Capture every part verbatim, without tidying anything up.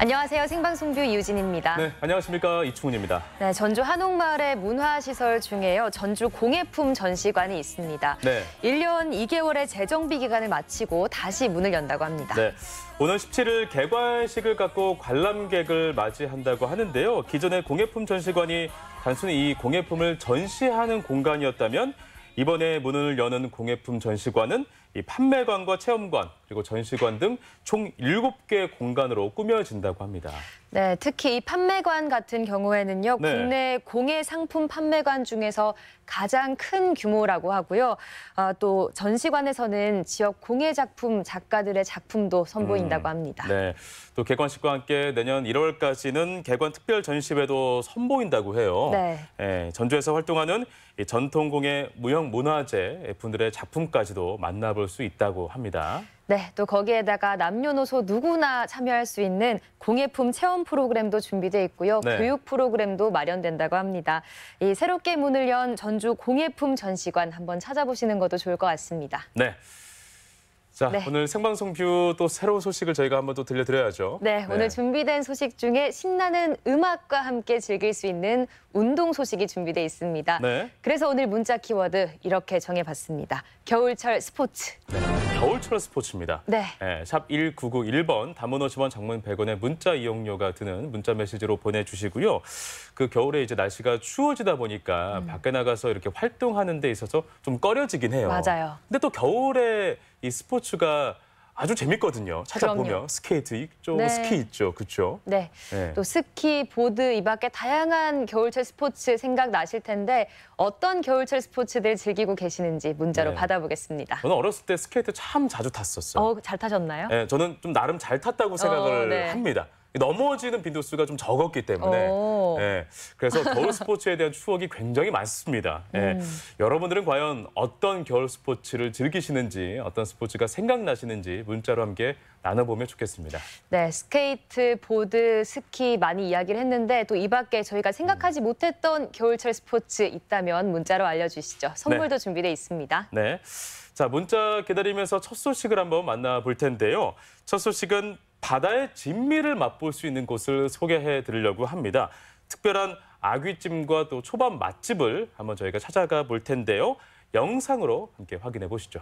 안녕하세요. 생방송뷰 유진입니다. 네, 안녕하십니까. 이충훈입니다. 네, 전주 한옥마을의 문화시설 중에요. 전주 공예품 전시관이 있습니다. 네. 일 년 이 개월의 재정비 기간을 마치고 다시 문을 연다고 합니다. 네. 오늘 십칠 일 개관식을 갖고 관람객을 맞이한다고 하는데요. 기존의 공예품 전시관이 단순히 이 공예품을 전시하는 공간이었다면 이번에 문을 여는 공예품 전시관은 이 판매관과 체험관, 그리고 전시관 등 총 일곱 개 공간으로 꾸며진다고 합니다. 네, 특히 이 판매관 같은 경우에는요. 네. 국내 공예 상품 판매관 중에서 가장 큰 규모라고 하고요. 아, 또 전시관에서는 지역 공예 작품 작가들의 작품도 선보인다고 합니다. 음, 네, 또 개관식과 함께 내년 일월까지는 개관 특별 전시회도 선보인다고 해요. 네. 예, 전주에서 활동하는 이 전통공예 무형문화재 분들의 작품까지도 만나볼 수 있다고 합니다. 네, 또 거기에다가 남녀노소 누구나 참여할 수 있는 공예품 체험 프로그램도 준비돼 있고요. 네. 교육 프로그램도 마련된다고 합니다. 이 새롭게 문을 연 전주 공예품 전시관 한번 찾아보시는 것도 좋을 것 같습니다. 네. 자, 네. 오늘 생방송 뷰 또 새로운 소식을 저희가 한번 또 들려드려야죠. 네, 오늘 준비된 소식 중에 신나는 음악과 함께 즐길 수 있는 운동 소식이 준비돼 있습니다. 네. 그래서 오늘 문자 키워드 이렇게 정해봤습니다. 겨울철 스포츠. 네. 겨울철 스포츠입니다. 네. 네, 샵 일구구일 번, 단문 오십 원, 장문 백 원의 문자 이용료가 드는 문자 메시지로 보내주시고요. 그 겨울에 이제 날씨가 추워지다 보니까 음. 밖에 나가서 이렇게 활동하는 데 있어서 좀 꺼려지긴 해요. 맞아요. 근데 또 겨울에 이 스포츠가 아주 재밌거든요. 찾아보면 그럼요. 스케이트 있죠, 네. 스키 있죠, 그렇죠? 네. 네. 또 스키, 보드 이 밖에 다양한 겨울철 스포츠 생각나실 텐데 어떤 겨울철 스포츠들 즐기고 계시는지 문자로 네. 받아보겠습니다. 저는 어렸을 때 스케이트 참 자주 탔었어요. 어, 잘 타셨나요? 네, 저는 좀 나름 잘 탔다고 생각을 어, 네. 합니다. 넘어지는 빈도수가 좀 적었기 때문에 오. 네, 그래서 겨울 스포츠에 대한 추억이 굉장히 많습니다. 네, 음. 여러분들은 과연 어떤 겨울 스포츠를 즐기시는지, 어떤 스포츠가 생각나시는지 문자로 함께 나눠보면 좋겠습니다. 네, 스케이트, 보드, 스키 많이 이야기를 했는데 또 이 밖에 저희가 생각하지 음. 못했던 겨울철 스포츠 있다면 문자로 알려주시죠. 선물도 준비돼 있습니다. 네, 자 문자 기다리면서 첫 소식을 한번 만나볼 텐데요. 첫 소식은 바다의 진미를 맛볼 수 있는 곳을 소개해 드리려고 합니다. 특별한 아귀찜과 또 초밥 맛집을 한번 저희가 찾아가 볼 텐데요. 영상으로 함께 확인해 보시죠.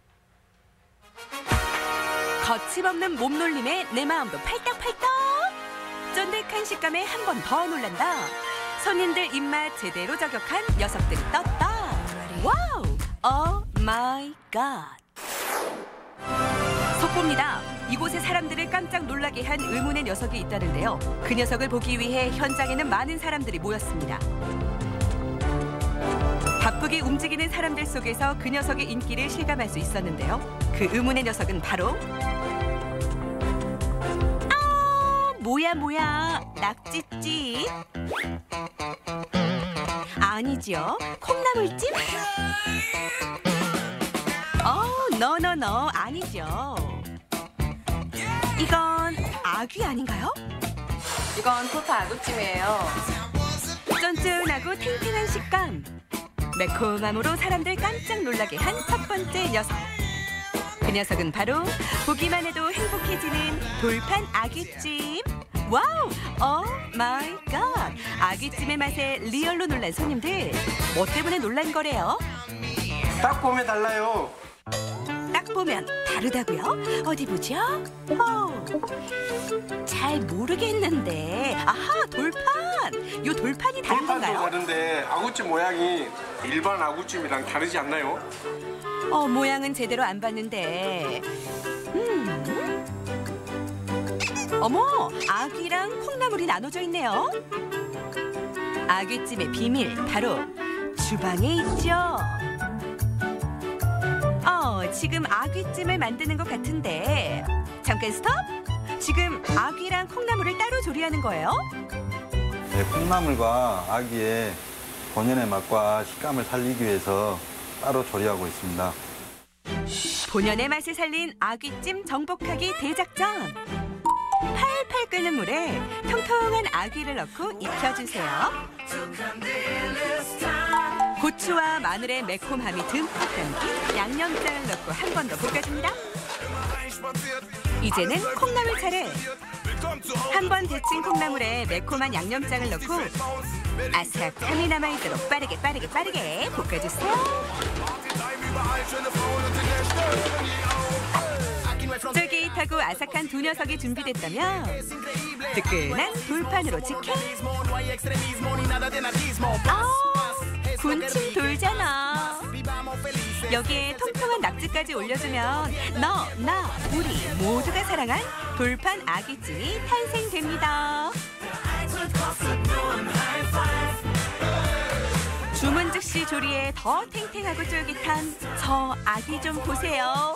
거침없는 몸놀림에 내 마음도 팔딱팔딱. 쫀득한 식감에 한 번 더 놀란다. 손님들 입맛 제대로 저격한 녀석들이 떴다. 와우! 오 마이 갓. 속보입니다. 이곳에 사람들을 깜짝 놀라게 한 의문의 녀석이 있다는데요. 그 녀석을 보기 위해 현장에는 많은 사람들이 모였습니다. 바쁘게 움직이는 사람들 속에서 그 녀석의 인기를 실감할 수 있었는데요. 그 의문의 녀석은 바로 아, 뭐야 뭐야 낙지찜? 아니죠. 콩나물찜? 어, 너너너 아니죠. 이건 아귀 아닌가요? 이건 토토 아구찜이에요. 쫀쫀하고 탱탱한 식감. 매콤함으로 사람들 깜짝 놀라게 한 첫 번째 녀석. 그 녀석은 바로 보기만 해도 행복해지는 돌판 아귀찜. 와우! 오 마이 갓! 아귀찜의 맛에 리얼로 놀란 손님들. 뭐 때문에 놀란 거래요? 딱 보면 달라요. 딱 보면 다르다고요? 어디 보죠? 어, 잘 모르겠는데. 아하, 돌판! 요 돌판이 다른 돌판도 건가요? 다른데 아구찜 모양이 일반 아구찜이랑 다르지 않나요? 어, 모양은 제대로 안 봤는데. 음. 어머, 아귀랑 콩나물이 나눠져 있네요. 아귀찜의 비밀, 바로 주방에 있죠. 어, 지금 아귀찜을 만드는 것 같은데. 잠깐 스톱! 지금 아귀랑 콩나물을 따로 조리하는 거예요? 네, 콩나물과 아귀의 본연의 맛과 식감을 살리기 위해서 따로 조리하고 있습니다. 본연의 맛을 살린 아귀찜 정복하기 대작전. 팔팔 끓는 물에 통통한 아귀를 넣고 익혀주세요. 고추와 마늘의 매콤함이 듬뿍 담긴 양념장을 넣고 한 번 더 볶아줍니다. 이제는 콩나물 차례. 한 번 데친 콩나물에 매콤한 양념장을 넣고 아삭함이 남아있도록 빠르게 빠르게 빠르게 볶아주세요. 쫄깃하고 아삭한 두 녀석이 준비됐다면 뜨끈한 돌판으로 직행. 아, 군침 돌잖아. 여기에 통통한 낙지까지 올려주면 너, 나, 우리 모두가 사랑한 돌판 아귀찜이 탄생됩니다. 주문 즉시 조리에 더 탱탱하고 쫄깃한 저 아귀 좀 보세요.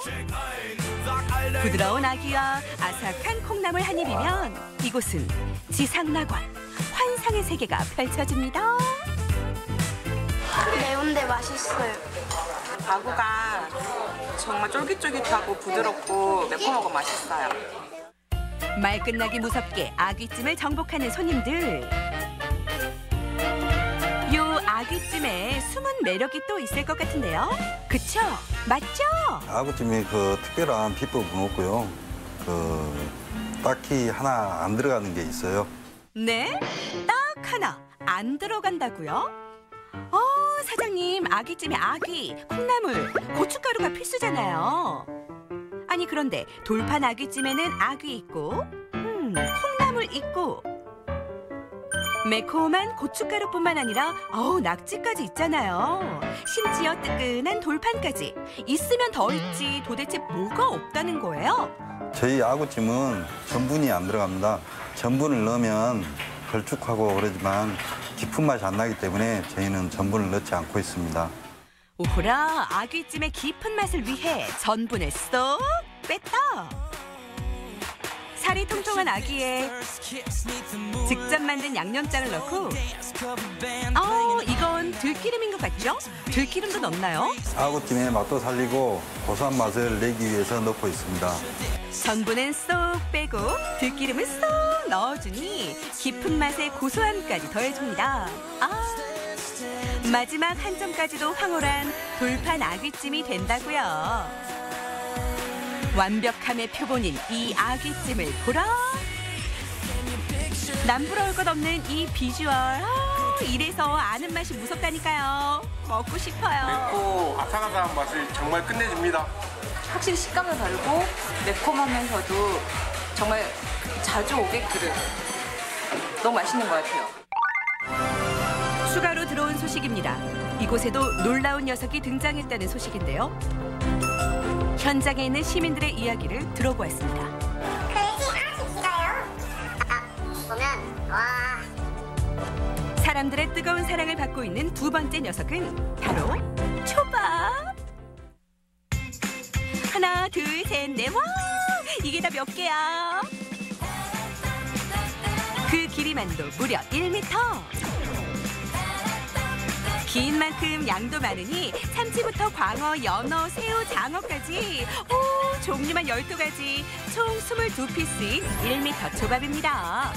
부드러운 아귀와 아삭한 콩나물 한 입이면 이곳은 지상낙원, 환상의 세계가 펼쳐집니다. 매운데 맛있어요. 아구가 정말 쫄깃쫄깃하고 부드럽고 매콤하고 맛있어요. 말 끝나기 무섭게 아귀찜을 정복하는 손님들. 요 아귀찜에 숨은 매력이 또 있을 것 같은데요. 그쵸? 맞죠? 아구찜이 그 특별한 비법은 없고요. 그 딱히 하나 안 들어가는 게 있어요. 네? 딱 하나 안 들어간다고요? 어, 사장님, 아귀찜에 아귀, 콩나물, 고춧가루가 필수잖아요. 아니 그런데 돌판 아귀찜에는 아귀 있고 음, 콩나물 있고 매콤한 고춧가루뿐만 아니라 어우 낙지까지 있잖아요. 심지어 뜨끈한 돌판까지 있으면 더 있지 도대체 뭐가 없다는 거예요? 저희 아구찜은 전분이 안 들어갑니다. 전분을 넣으면 걸쭉하고 그러지만 깊은 맛이 안 나기 때문에 저희는 전분을 넣지 않고 있습니다. 오호라, 아귀찜의 깊은 맛을 위해 전분을 쏙 뺐다. 살이 통통한 아귀에 직접 만든 양념장을 넣고 어, 이건 들기름인 것 같죠? 들기름도 넣나요? 아구찜의 맛도 살리고 고소한 맛을 내기 위해서 넣고 있습니다. 전분은 쏙 빼고 들기름을 쏙 넣어주니 깊은 맛에 고소함까지 더해줍니다. 아, 마지막 한 점까지도 황홀한 돌판 아귀찜이 된다고요. 완벽함의 표본인 이 아귀찜을 보라. 남부러울 것 없는 이 비주얼. 아, 이래서 아는 맛이 무섭다니까요. 먹고 싶어요. 맵고 아삭아삭한 맛을 정말 끝내줍니다. 확실히 식감도 다르고 매콤하면서도 정말 자주 오게끔 너무 맛있는 것 같아요. 추가로 들어온 소식입니다. 이곳에도 놀라운 녀석이 등장했다는 소식인데요. 현장에 있는 시민들의 이야기를 들어보았습니다. 그 집 아주 길어요. 아까 보면 와. 사람들의 뜨거운 사랑을 받고 있는 두 번째 녀석은 바로 초밥. 하나, 둘, 셋, 넷. 와! 이게 다 몇 개야? 그 길이만도 무려 일 미터. 긴 만큼 양도 많으니 참치부터 광어, 연어, 새우, 장어까지 오, 종류만 열두 가지 총 스물두 피스인 일 미터 초밥입니다.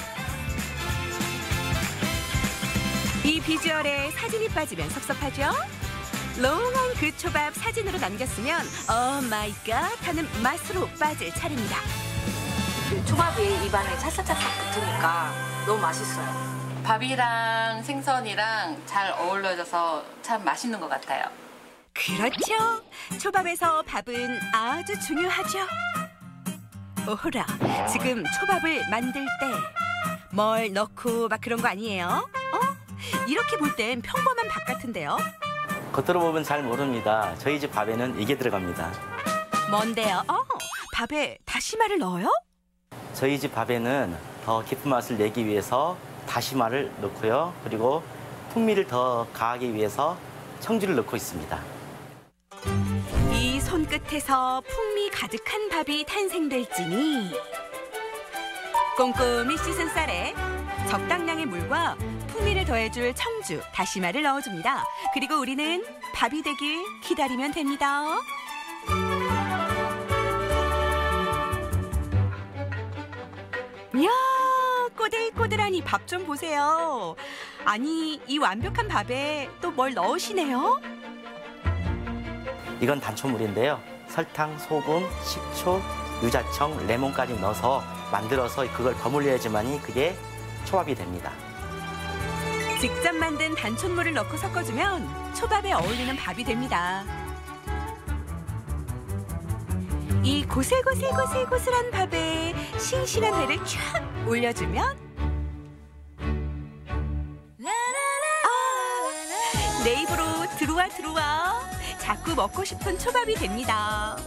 이 비주얼에 사진이 빠지면 섭섭하죠? 롱한 그 초밥 사진으로 남겼으면 오 마이 갓 하는 맛으로 빠질 차례입니다. 그 초밥이 입안에 찰싹찰싹 붙으니까 너무 맛있어요. 밥이랑 생선이랑 잘 어우러져서 참 맛있는 것 같아요. 그렇죠. 초밥에서 밥은 아주 중요하죠. 오호라, 지금 초밥을 만들 때 뭘 넣고 막 그런 거 아니에요? 어? 이렇게 볼 땐 평범한 밥 같은데요? 겉으로 보면 잘 모릅니다. 저희 집 밥에는 이게 들어갑니다. 뭔데요? 어, 밥에 다시마를 넣어요? 저희 집 밥에는 더 깊은 맛을 내기 위해서 다시마를 넣고요. 그리고 풍미를 더 가하기 위해서 청주를 넣고 있습니다. 이 손끝에서 풍미 가득한 밥이 탄생될지니 꼼꼼히 씻은 쌀에 적당량의 물과 풍미를 더해줄 청주, 다시마를 넣어줍니다. 그리고 우리는 밥이 되길 기다리면 됩니다. 이야, 꼬들꼬들하니 밥 좀 보세요. 아니, 이 완벽한 밥에 또 뭘 넣으시네요? 이건 단초물인데요. 설탕, 소금, 식초, 유자청, 레몬까지 넣어서 만들어서 그걸 버무려야지만이 그게 초밥이 됩니다. 직접 만든 단촛물을 넣고 섞어주면 초밥에 어울리는 밥이 됩니다. 이 고슬고슬고슬고슬한 밥에 싱싱한 회를 쫙 올려주면 아, 내 입으로 들어와 들어와 자꾸 먹고 싶은 초밥이 됩니다.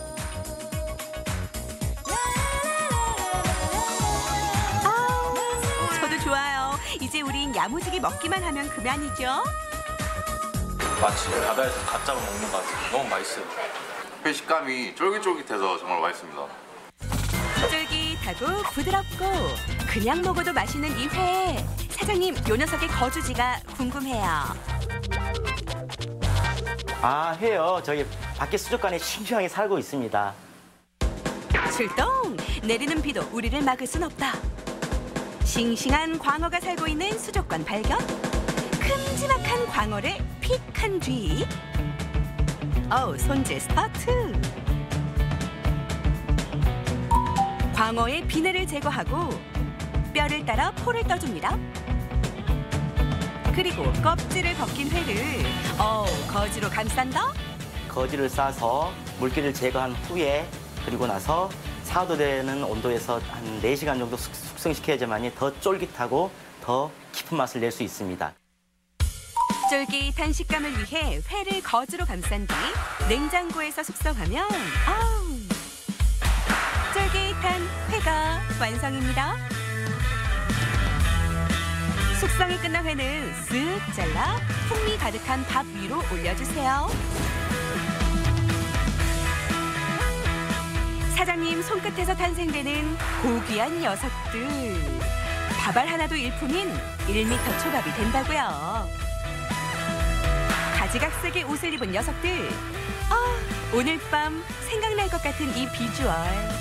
아, 저도 좋아요. 이제 우린 야무지게 먹기만 하면 그만이죠. 마치 바다에서 갓 잡아 먹는 것 같아요. 너무 맛있어요. 회 식감이 쫄깃쫄깃해서 정말 맛있습니다. 쫄깃하고 부드럽고 그냥 먹어도 맛있는 이 회. 사장님, 요 녀석의 거주지가 궁금해요. 아, 회요. 저기 밖에 수족관에 싱싱하게 살고 있습니다. 출동! 내리는 비도 우리를 막을 순 없다. 싱싱한 광어가 살고 있는 수족관 발견. 큼지막한 광어를 픽한 뒤 어우, 손질 스타트. 광어의 비늘을 제거하고 뼈를 따라 포를 떠줍니다. 그리고 껍질을 벗긴 회를 어우, 거지로 감싼다. 거지를 싸서 물기를 제거한 후에 그리고 나서 사 도 되는 온도에서 한 네 시간 정도 숙- 숙성시켜야지만이 더 쫄깃하고 더 깊은 맛을 낼 수 있습니다. 쫄깃한 식감을 위해 회를 거즈로 감싼 뒤 냉장고에서 숙성하면 아우, 쫄깃한 회가 완성입니다. 숙성이 끝난 회는 쓱 잘라 풍미 가득한 밥 위로 올려주세요. 사장님 손끝에서 탄생되는 고귀한 녀석들. 밥알 하나도 일품인 일 미터 초밥이 된다고요. 가지각색의 옷을 입은 녀석들. 아, 오늘 밤 생각날 것 같은 이 비주얼.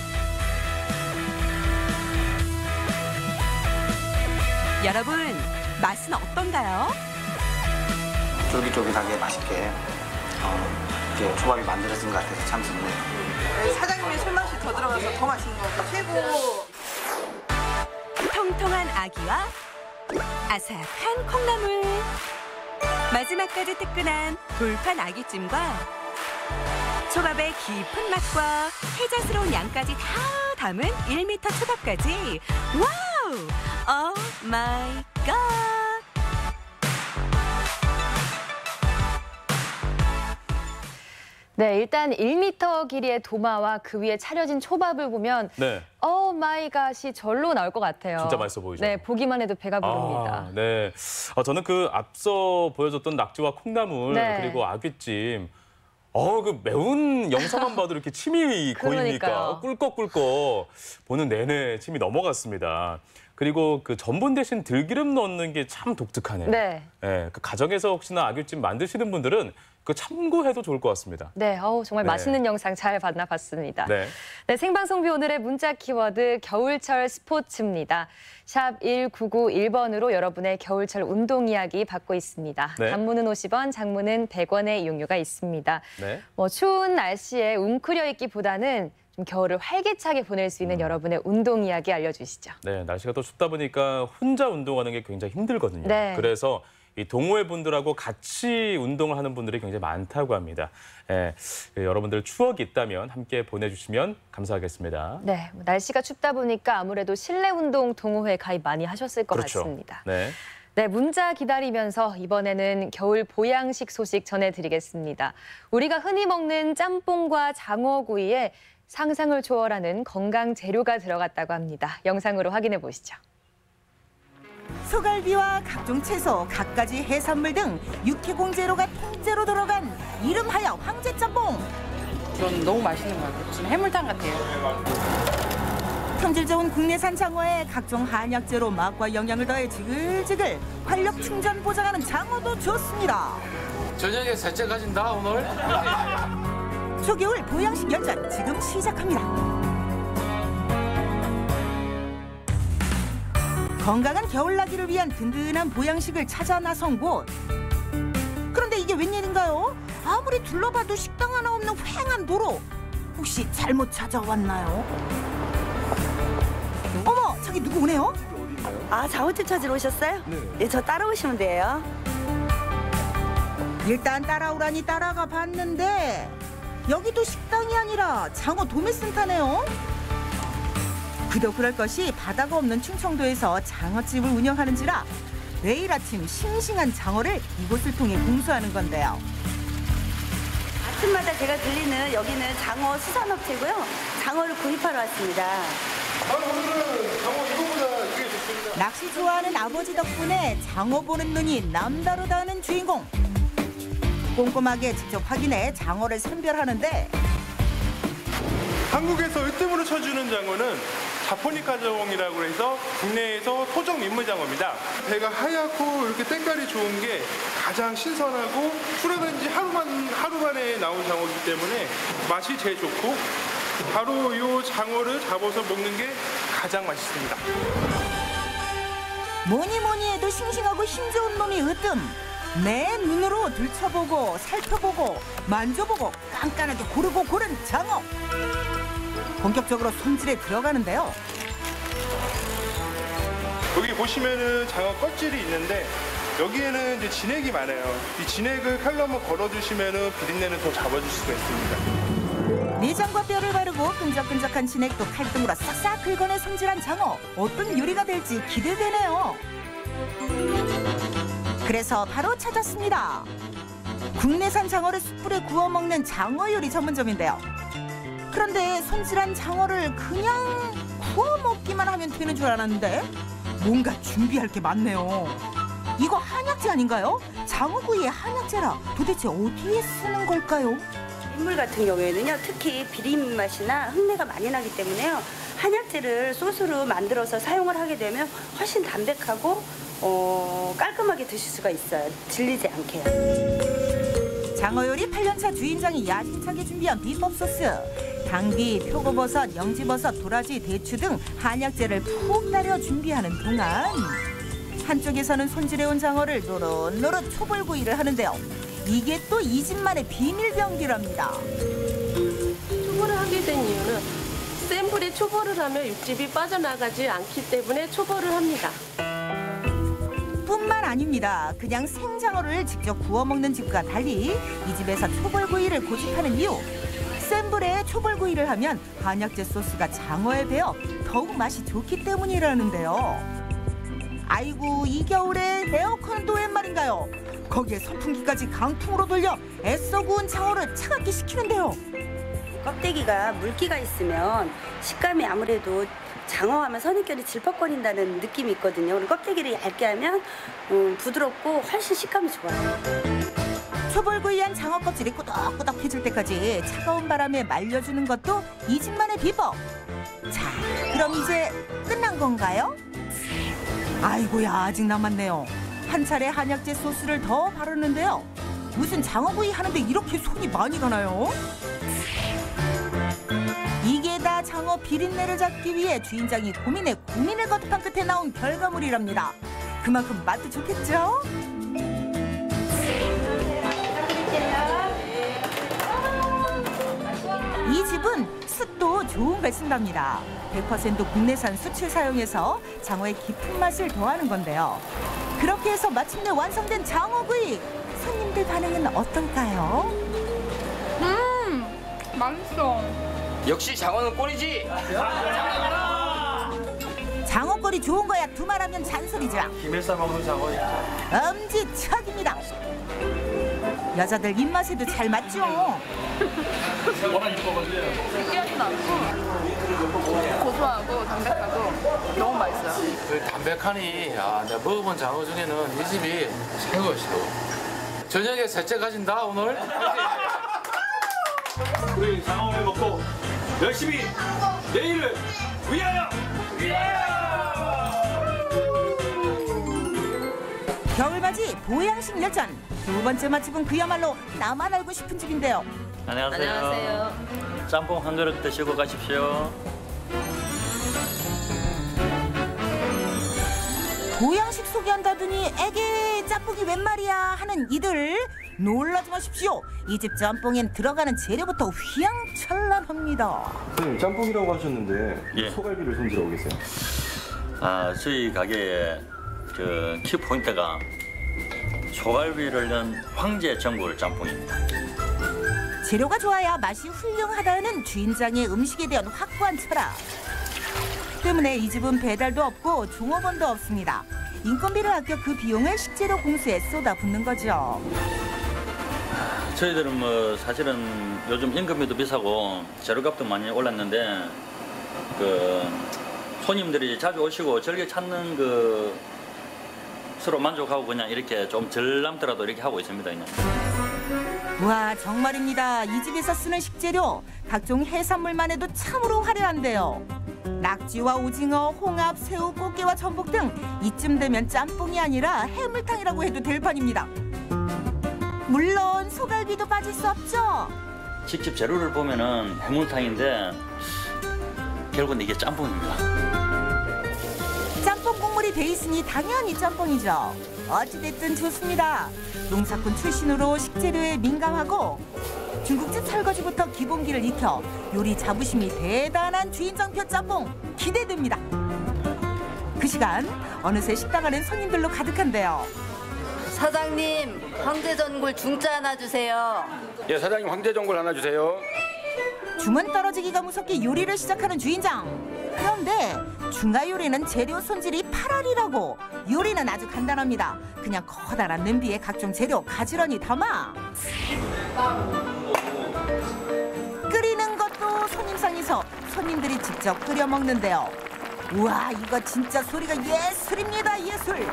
여러분, 맛은 어떤가요? 쫄깃쫄깃하게 맛있게 어, 이렇게 초밥이 만들어진 것 같아서 참 좋네요. 사장님의 손맛이 더 들어가서 더 맛있는 것 같아요. 최고! 통통한 아기와 아삭한 콩나물. 마지막까지 뜨끈한 돌판 아기찜과 초밥의 깊은 맛과 해자스러운 양까지 다 담은 일 미터 초밥까지. 와우! 오 마이 갓! 네, 일단 일 미터 길이의 도마와 그 위에 차려진 초밥을 보면 네. 오 마이 갓이 절로 나올 것 같아요. 진짜 맛있어 보이죠? 네, 보기만 해도 배가 부릅니다. 아, 네. 아, 저는 그 앞서 보여줬던 낙지와 콩나물 네. 그리고 아귀찜. 어, 그 매운 영상만 봐도 이렇게 침이 고입니까? 그러니까요. 꿀꺽꿀꺽 보는 내내 침이 넘어갔습니다. 그리고 그 전분 대신 들기름 넣는 게 참 독특하네요. 네. 네, 그 가정에서 혹시나 아귀찜 만드시는 분들은 그 참고해도 좋을 것 같습니다. 네, 어우, 정말 네. 맛있는 영상 잘 봤나봤습니다. 네. 네, 생방송비 오늘의 문자 키워드 겨울철 스포츠입니다. 샵 일구구일 번으로 여러분의 겨울철 운동 이야기 받고 있습니다. 네. 단문은 오십 원, 장문은 백 원의 이용료가 있습니다. 네. 뭐 추운 날씨에 웅크려 있기보다는 좀 겨울을 활기차게 보낼 수 있는 음. 여러분의 운동 이야기 알려주시죠. 네, 날씨가 또 춥다 보니까 혼자 운동하는 게 굉장히 힘들거든요. 네. 그래서 이 동호회 분들하고 같이 운동을 하는 분들이 굉장히 많다고 합니다. 예, 여러분들 추억이 있다면 함께 보내주시면 감사하겠습니다. 네, 뭐 날씨가 춥다 보니까 아무래도 실내 운동 동호회 가입 많이 하셨을 것 그렇죠. 같습니다. 네. 네, 문자 기다리면서 이번에는 겨울 보양식 소식 전해드리겠습니다. 우리가 흔히 먹는 짬뽕과 장어구이에 상상을 초월하는 건강 재료가 들어갔다고 합니다. 영상으로 확인해 보시죠. 소갈비와 각종 채소, 갖가지 해산물 등 육해공 재료가 통째로 들어간 이름하여 황제짬뽕. 전 너무 맛있는 것 같아요. 지금 해물탕 같아요. 품질 좋은 국내산 장어에 각종 한약재로 맛과 영양을 더해 지글지글 활력 충전 보장하는 장어도 좋습니다. 저녁에 셋째 가진다 오늘. 초겨울 보양식 연전 지금 시작합니다. 건강한 겨울나기를 위한 든든한 보양식을 찾아 나선 곳. 그런데 이게 웬일인가요? 아무리 둘러봐도 식당 하나 없는 휑한 도로. 혹시 잘못 찾아왔나요? 어머, 갑자기 누구 오네요? 아, 장어집 찾으러 오셨어요? 네. 예, 저 따라오시면 돼요. 일단 따라오라니 따라가 봤는데 여기도 식당이 아니라 장어 도매센터네요. 그도 그럴 것이 바다가 없는 충청도에서 장어집을 운영하는지라 매일 아침 싱싱한 장어를 이곳을 통해 공수하는 건데요. 아침마다 제가 들리는 여기는 장어 수산업체고요. 장어를 구입하러 왔습니다. 낚시 좋아하는 아버지 덕분에 장어 보는 눈이 남다르다는 주인공. 꼼꼼하게 직접 확인해 장어를 선별하는데 한국에서 으뜸으로 쳐주는 장어는 자포니카 장어이라고 해서 국내에서 토종 민물장어입니다. 배가 하얗고 이렇게 때깔이 좋은 게 가장 신선하고 풀어낸 지 하루만, 하루 만에 나온 장어이기 때문에 맛이 제일 좋고 바로 이 장어를 잡아서 먹는 게 가장 맛있습니다. 뭐니 뭐니 해도 싱싱하고 힘 좋은 놈이 으뜸. 내 눈으로 들춰보고 살펴보고 만져보고 깐깐하게 고르고 고른 장어. 본격적으로 손질에 들어가는데요. 여기 보시면은 장어 껍질이 있는데 여기에는 이제 진액이 많아요. 이 진액을 칼로 한번 걸어주시면은 비린내는 더 잡아줄 수가 있습니다. 내장과 뼈를 바르고 끈적끈적한 진액도 칼등으로 싹싹 긁어내 손질한 장어. 어떤 요리가 될지 기대되네요. 그래서 바로 찾았습니다. 국내산 장어를 숯불에 구워 먹는 장어 요리 전문점인데요. 그런데 손질한 장어를 그냥 구워 먹기만 하면 되는 줄 알았는데 뭔가 준비할 게 많네요. 이거 한약재 아닌가요? 장어구이의 한약재라 도대체 어디에 쓰는 걸까요? 민물 같은 경우에는요, 특히 비린 맛이나 흙내가 많이 나기 때문에요, 한약재를 소스로 만들어서 사용을 하게 되면 훨씬 담백하고 어, 깔끔하게 드실 수가 있어요. 질리지 않게요. 장어 요리 팔 년차 주인장이 야심차게 준비한 비법 소스. 당귀, 표고버섯, 영지버섯, 도라지, 대추 등 한약재를 푹 달여 준비하는 동안 한쪽에서는 손질해온 장어를 노릇노릇 초벌구이를 하는데요. 이게 또 이 집만의 비밀병기랍니다. 초벌을 하게 된 이유는 센 불에 초벌을 하면 육즙이 빠져나가지 않기 때문에 초벌을 합니다. 뿐만 아닙니다. 그냥 생장어를 직접 구워 먹는 집과 달리 이 집에서 초벌구이를 고집하는 이유. 센 불에 초벌구이를 하면 한약재 소스가 장어에 배어 더욱 맛이 좋기 때문이라는데요. 아이고, 이 겨울에 에어컨도 웬 말인가요? 거기에 선풍기까지 강풍으로 돌려 애써 구운 장어를 차갑게 식히는데요. 껍데기가 물기가 있으면 식감이 아무래도 장어하면 선입견이 질퍽거린다는 느낌이 있거든요. 그리고 껍데기를 얇게 하면 음, 부드럽고 훨씬 식감이 좋아요. 초벌구이한 장어 껍질이 꾸덕꾸덕해질 때까지 차가운 바람에 말려주는 것도 이 집만의 비법. 자, 그럼 이제 끝난 건가요? 아이고야, 아직 남았네요. 한 차례 한약재 소스를 더 바르는데요. 무슨 장어구이 하는데 이렇게 손이 많이 가나요? 이게 다 장어 비린내를 잡기 위해 주인장이 고민에 고민을 거듭한 끝에 나온 결과물이랍니다. 그만큼 맛도 좋겠죠? 이 집은 숯도 좋은 걸 쓴답니다. 백 퍼센트 국내산 숯을 사용해서 장어의 깊은 맛을 더하는 건데요. 그렇게 해서 마침내 완성된 장어구이. 손님들 반응은 어떨까요? 음, 맛있어. 역시 장어는 꼴이지. 장어거리 좋은 거야 두말하면 잔소리죠. 김에 싸먹는 장어니까. 엄지척입니다. 여자들 입맛에도 잘 맞죠. 워낙 이뻐가지고 느끼하지도 않고 고소하고 담백하고 너무 맛있어요. 그 담백하니 아, 내가 먹어본 장어 중에는 이 집이 최고였어. 저녁에 셋째 가진다 오늘. 우리 장어회 먹고 열심히 내일을 위하여! 위하여! 겨울맞이 보양식 열전. 두 번째 맛집은 그야말로 나만 알고 싶은 집인데요. 안녕하세요. 안녕하세요. 짬뽕 한 그릇 드시고 가십시오. 보양식 소개한다더니 에게 짬뽕이 웬 말이야 하는 이들 놀라지 마십시오. 이 집 짬뽕엔 들어가는 재료부터 휘황찬란합니다. 선생님 짬뽕이라고 하셨는데 예. 소갈비를 손질하고 계세요. 아, 저희 가게의 그 키포인트가 소갈비를 넣은 황제 전골 짬뽕입니다. 재료가 좋아야 맛이 훌륭하다는 주인장의 음식에 대한 확고한 철학. 때문에 이 집은 배달도 없고 종업원도 없습니다. 인건비를 아껴 그 비용을 식재료 공수에 쏟아붓는 거죠. 저희들은 뭐 사실은 요즘 인건비도 비싸고 재료값도 많이 올랐는데 그 손님들이 자주 오시고 즐겨 찾는 그 서로 만족하고 그냥 이렇게 좀 덜 남더라도 이렇게 하고 있습니다. 그냥. 와, 정말입니다. 이 집에서 쓰는 식재료 각종 해산물만 해도 참으로 화려한데요. 낙지와 오징어, 홍합, 새우, 꽃게와 전복 등 이쯤 되면 짬뽕이 아니라 해물탕이라고 해도 될 판입니다. 물론 소갈비도 빠질 수 없죠. 직접 재료를 보면은 해물탕인데 결국은 이게 짬뽕입니다. 짬뽕 국물이 돼 있으니 당연히 짬뽕이죠. 어찌됐든 좋습니다. 농사꾼 출신으로 식재료에 민감하고 중국집 설거지부터 기본기를 익혀 요리 자부심이 대단한 주인장표 짬뽕 기대됩니다. 그 시간 어느새 식당 안엔 손님들로 가득한데요. 사장님, 황제전골 중짜 하나 주세요. 예, 사장님 황제전골 하나 주세요. 주문 떨어지기가 무섭게 요리를 시작하는 주인장. 그런데 중화 요리는 재료 손질이 팔알이라고. 요리는 아주 간단합니다. 그냥 커다란 냄비에 각종 재료 가지런히 담아 끓이는 것도 손님상에서 손님들이 직접 끓여 먹는데요. 우와, 이거 진짜 소리가 예술입니다. 예술.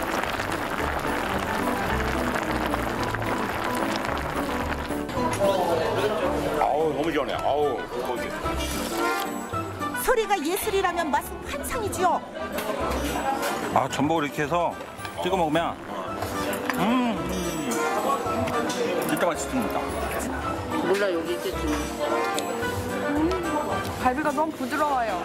아우 너무 시원해. 아우. 소리가 예술이라면 맛은 환상이지요. 아, 전복을 이렇게 해서 찍어 먹으면 음 진짜 맛있습니다. 몰라, 여기 있겠지. 음, 갈비가 너무 부드러워요.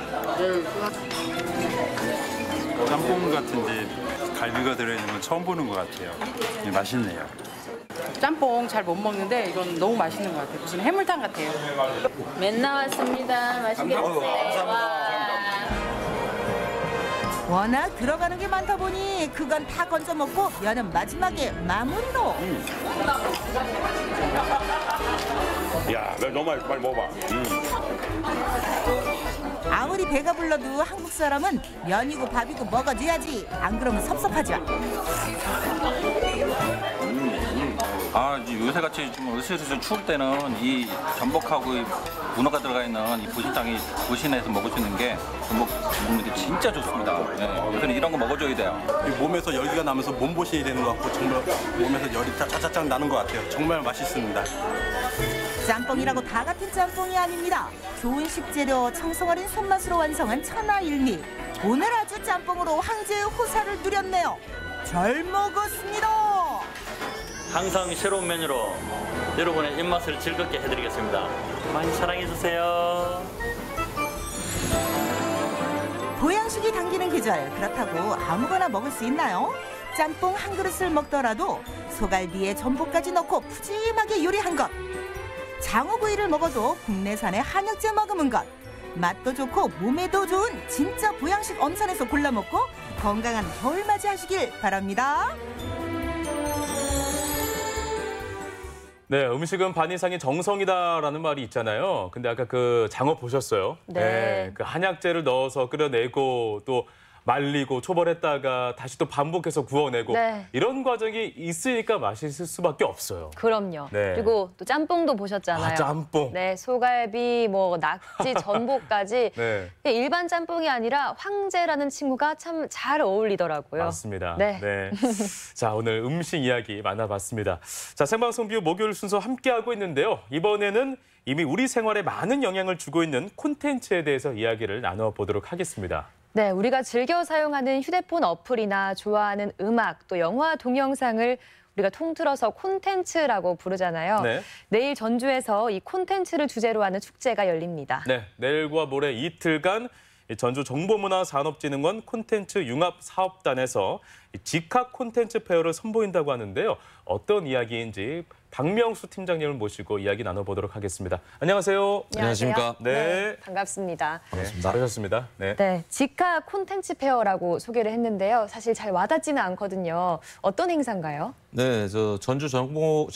짬뽕 같은데 갈비가 들어있는 건 처음 보는 것 같아요. 네, 맛있네요. 짬뽕 잘 못 먹는데 이건 너무 맛있는 것 같아요. 무슨 해물탕 같아요. 맨 나왔습니다. 맛있게 드세요. 워낙 들어가는 게 많다 보니 그건 다 건져 먹고 면은 마지막에 마무리로. 음. 야, 너 너무 맛있어. 빨리 먹어봐. 음. 아무리 배가 불러도 한국 사람은 면이고 밥이고 먹어줘야지. 안 그러면 섭섭하죠. 아, 이제 요새같이 좀 으슬으슬 추울 때는 이 전복하고 이 문어가 들어가 있는 이 보신탕이 보신에서 먹을 수 있는 게 전복 먹는 게 진짜 좋습니다. 네, 요새는 이런 거 먹어줘야 돼요. 몸에서 열기가 나면서 몸보신이 되는 것 같고 정말 몸에서 열이 짜짜짝 나는 것 같아요. 정말 맛있습니다. 짬뽕이라고 다 같은 짬뽕이 아닙니다. 좋은 식재료, 청성어린 손맛으로 완성한 천하일미. 오늘 아주 짬뽕으로 황제의 호사를 누렸네요. 잘 먹었습니다. 항상 새로운 메뉴로 여러분의 입맛을 즐겁게 해드리겠습니다. 많이 사랑해주세요. 보양식이 당기는 계절. 그렇다고 아무거나 먹을 수 있나요? 짬뽕 한 그릇을 먹더라도 소갈비에 전복까지 넣고 푸짐하게 요리한 것. 장어구이를 먹어도 국내산의 한약재 머금은 것. 맛도 좋고 몸에도 좋은 진짜 보양식 엄선해서 골라 먹고 건강한 겨울 맞이하시길 바랍니다. 네, 음식은 반 이상이 정성이다라는 말이 있잖아요. 근데 아까 그 장어 보셨어요? 네. 그 한약재를 넣어서 끓여내고 또 말리고 초벌했다가 다시 또 반복해서 구워내고 네. 이런 과정이 있으니까 맛있을 수밖에 없어요. 그럼요. 네. 그리고 또 짬뽕도 보셨잖아요. 아, 짬뽕. 네, 소갈비, 뭐 낙지, 전복까지 네. 일반 짬뽕이 아니라 황제라는 친구가 참 잘 어울리더라고요. 맞습니다. 네. 네. 자, 오늘 음식 이야기 만나봤습니다. 자, 생방송 뷰 목요일 순서 함께하고 있는데요. 이번에는 이미 우리 생활에 많은 영향을 주고 있는 콘텐츠에 대해서 이야기를 나눠보도록 하겠습니다. 네, 우리가 즐겨 사용하는 휴대폰 어플이나 좋아하는 음악, 또 영화, 동영상을 우리가 통틀어서 콘텐츠라고 부르잖아요. 네. 내일 전주에서 이 콘텐츠를 주제로 하는 축제가 열립니다. 네, 내일과 모레 이틀간 전주 정보문화산업진흥원 콘텐츠 융합사업단에서 직학 콘텐츠 페어를 선보인다고 하는데요. 어떤 이야기인지 박명수 팀장님을 모시고 이야기 나눠보도록 하겠습니다. 안녕하세요. 안녕하십니까. 네. 네, 반갑습니다. 반갑습니다. 잘하셨습니다. 네. 네, 직화 콘텐츠 페어라고 소개를 했는데요. 사실 잘 와닿지는 않거든요. 어떤 행사인가요? 네, 저 전주 정보,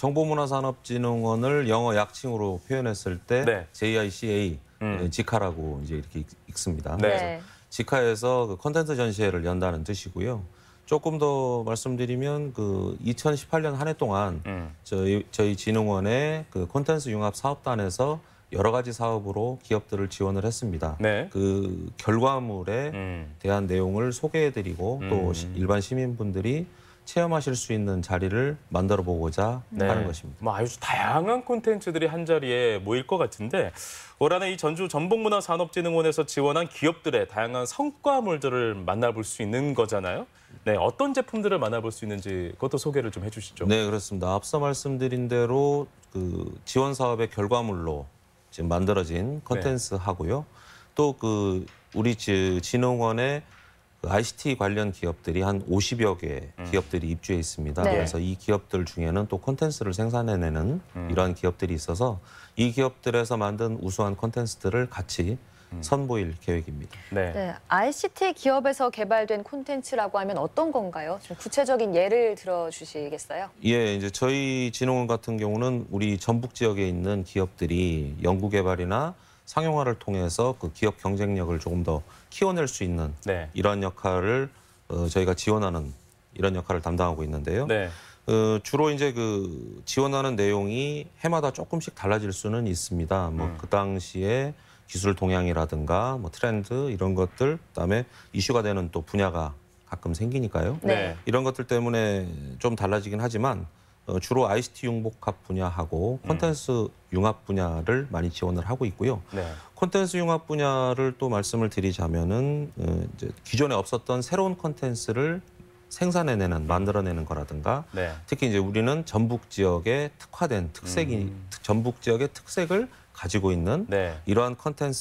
정보문화산업진흥원을 영어 약칭으로 표현했을 때 네. 제이아이씨에이, 음. 직화라고 이제 이렇게 읽습니다. 네. 그래서 직화에서 그 콘텐츠 전시회를 연다는 뜻이고요. 조금 더 말씀드리면 그 이천십팔 년 한 해 동안 음. 저희 저희 진흥원의 그 콘텐츠 융합 사업단에서 여러 가지 사업으로 기업들을 지원을 했습니다. 네. 그 결과물에 음. 대한 내용을 소개해드리고 또 음. 시- 일반 시민분들이 체험하실 수 있는 자리를 만들어 보고자 네. 하는 것입니다. 뭐 아주 다양한 콘텐츠들이 한 자리에 모일 것 같은데 올 한해 이 전주 전북문화산업진흥원에서 지원한 기업들의 다양한 성과물들을 만나볼 수 있는 거잖아요. 네, 어떤 제품들을 만나볼 수 있는지 그것도 소개를 좀 해주시죠. 네, 그렇습니다. 앞서 말씀드린 대로 그 지원 사업의 결과물로 지금 만들어진 컨텐츠 하고요. 또 그 우리 지- 진흥원의 그 아이씨티 관련 기업들이 한 오십여 개 기업들이 입주해 있습니다. 네. 그래서 이 기업들 중에는 또 콘텐츠를 생산해내는 음. 이러한 기업들이 있어서 이 기업들에서 만든 우수한 콘텐츠들을 같이 선보일 계획입니다. 네. 네, 아이씨티 기업에서 개발된 콘텐츠라고 하면 어떤 건가요? 좀 구체적인 예를 들어주시겠어요? 예, 이제 저희 진흥원 같은 경우는 우리 전북 지역에 있는 기업들이 연구개발이나 상용화를 통해서 그 기업 경쟁력을 조금 더 키워낼 수 있는 네. 이런 역할을 어, 저희가 지원하는 이런 역할을 담당하고 있는데요. 네. 어, 주로 이제 그 지원하는 내용이 해마다 조금씩 달라질 수는 있습니다. 뭐 그 당시에 기술 동향이라든가 뭐 트렌드 이런 것들, 그다음에 이슈가 되는 또 분야가 가끔 생기니까요. 네. 이런 것들 때문에 좀 달라지긴 하지만 어, 주로 아이씨티 융복합 분야하고 콘텐츠 융합 분야를 많이 지원을 하고 있고요. 네. 콘텐츠 융합 분야를 또 말씀을 드리자면은 어, 이제 기존에 없었던 새로운 콘텐츠를 생산해내는, 만들어내는 거라든가 네. 특히 이제 우리는 전북 지역의 특화된 특색이 음. 전북 지역의 특색을 가지고 있는 네. 이러한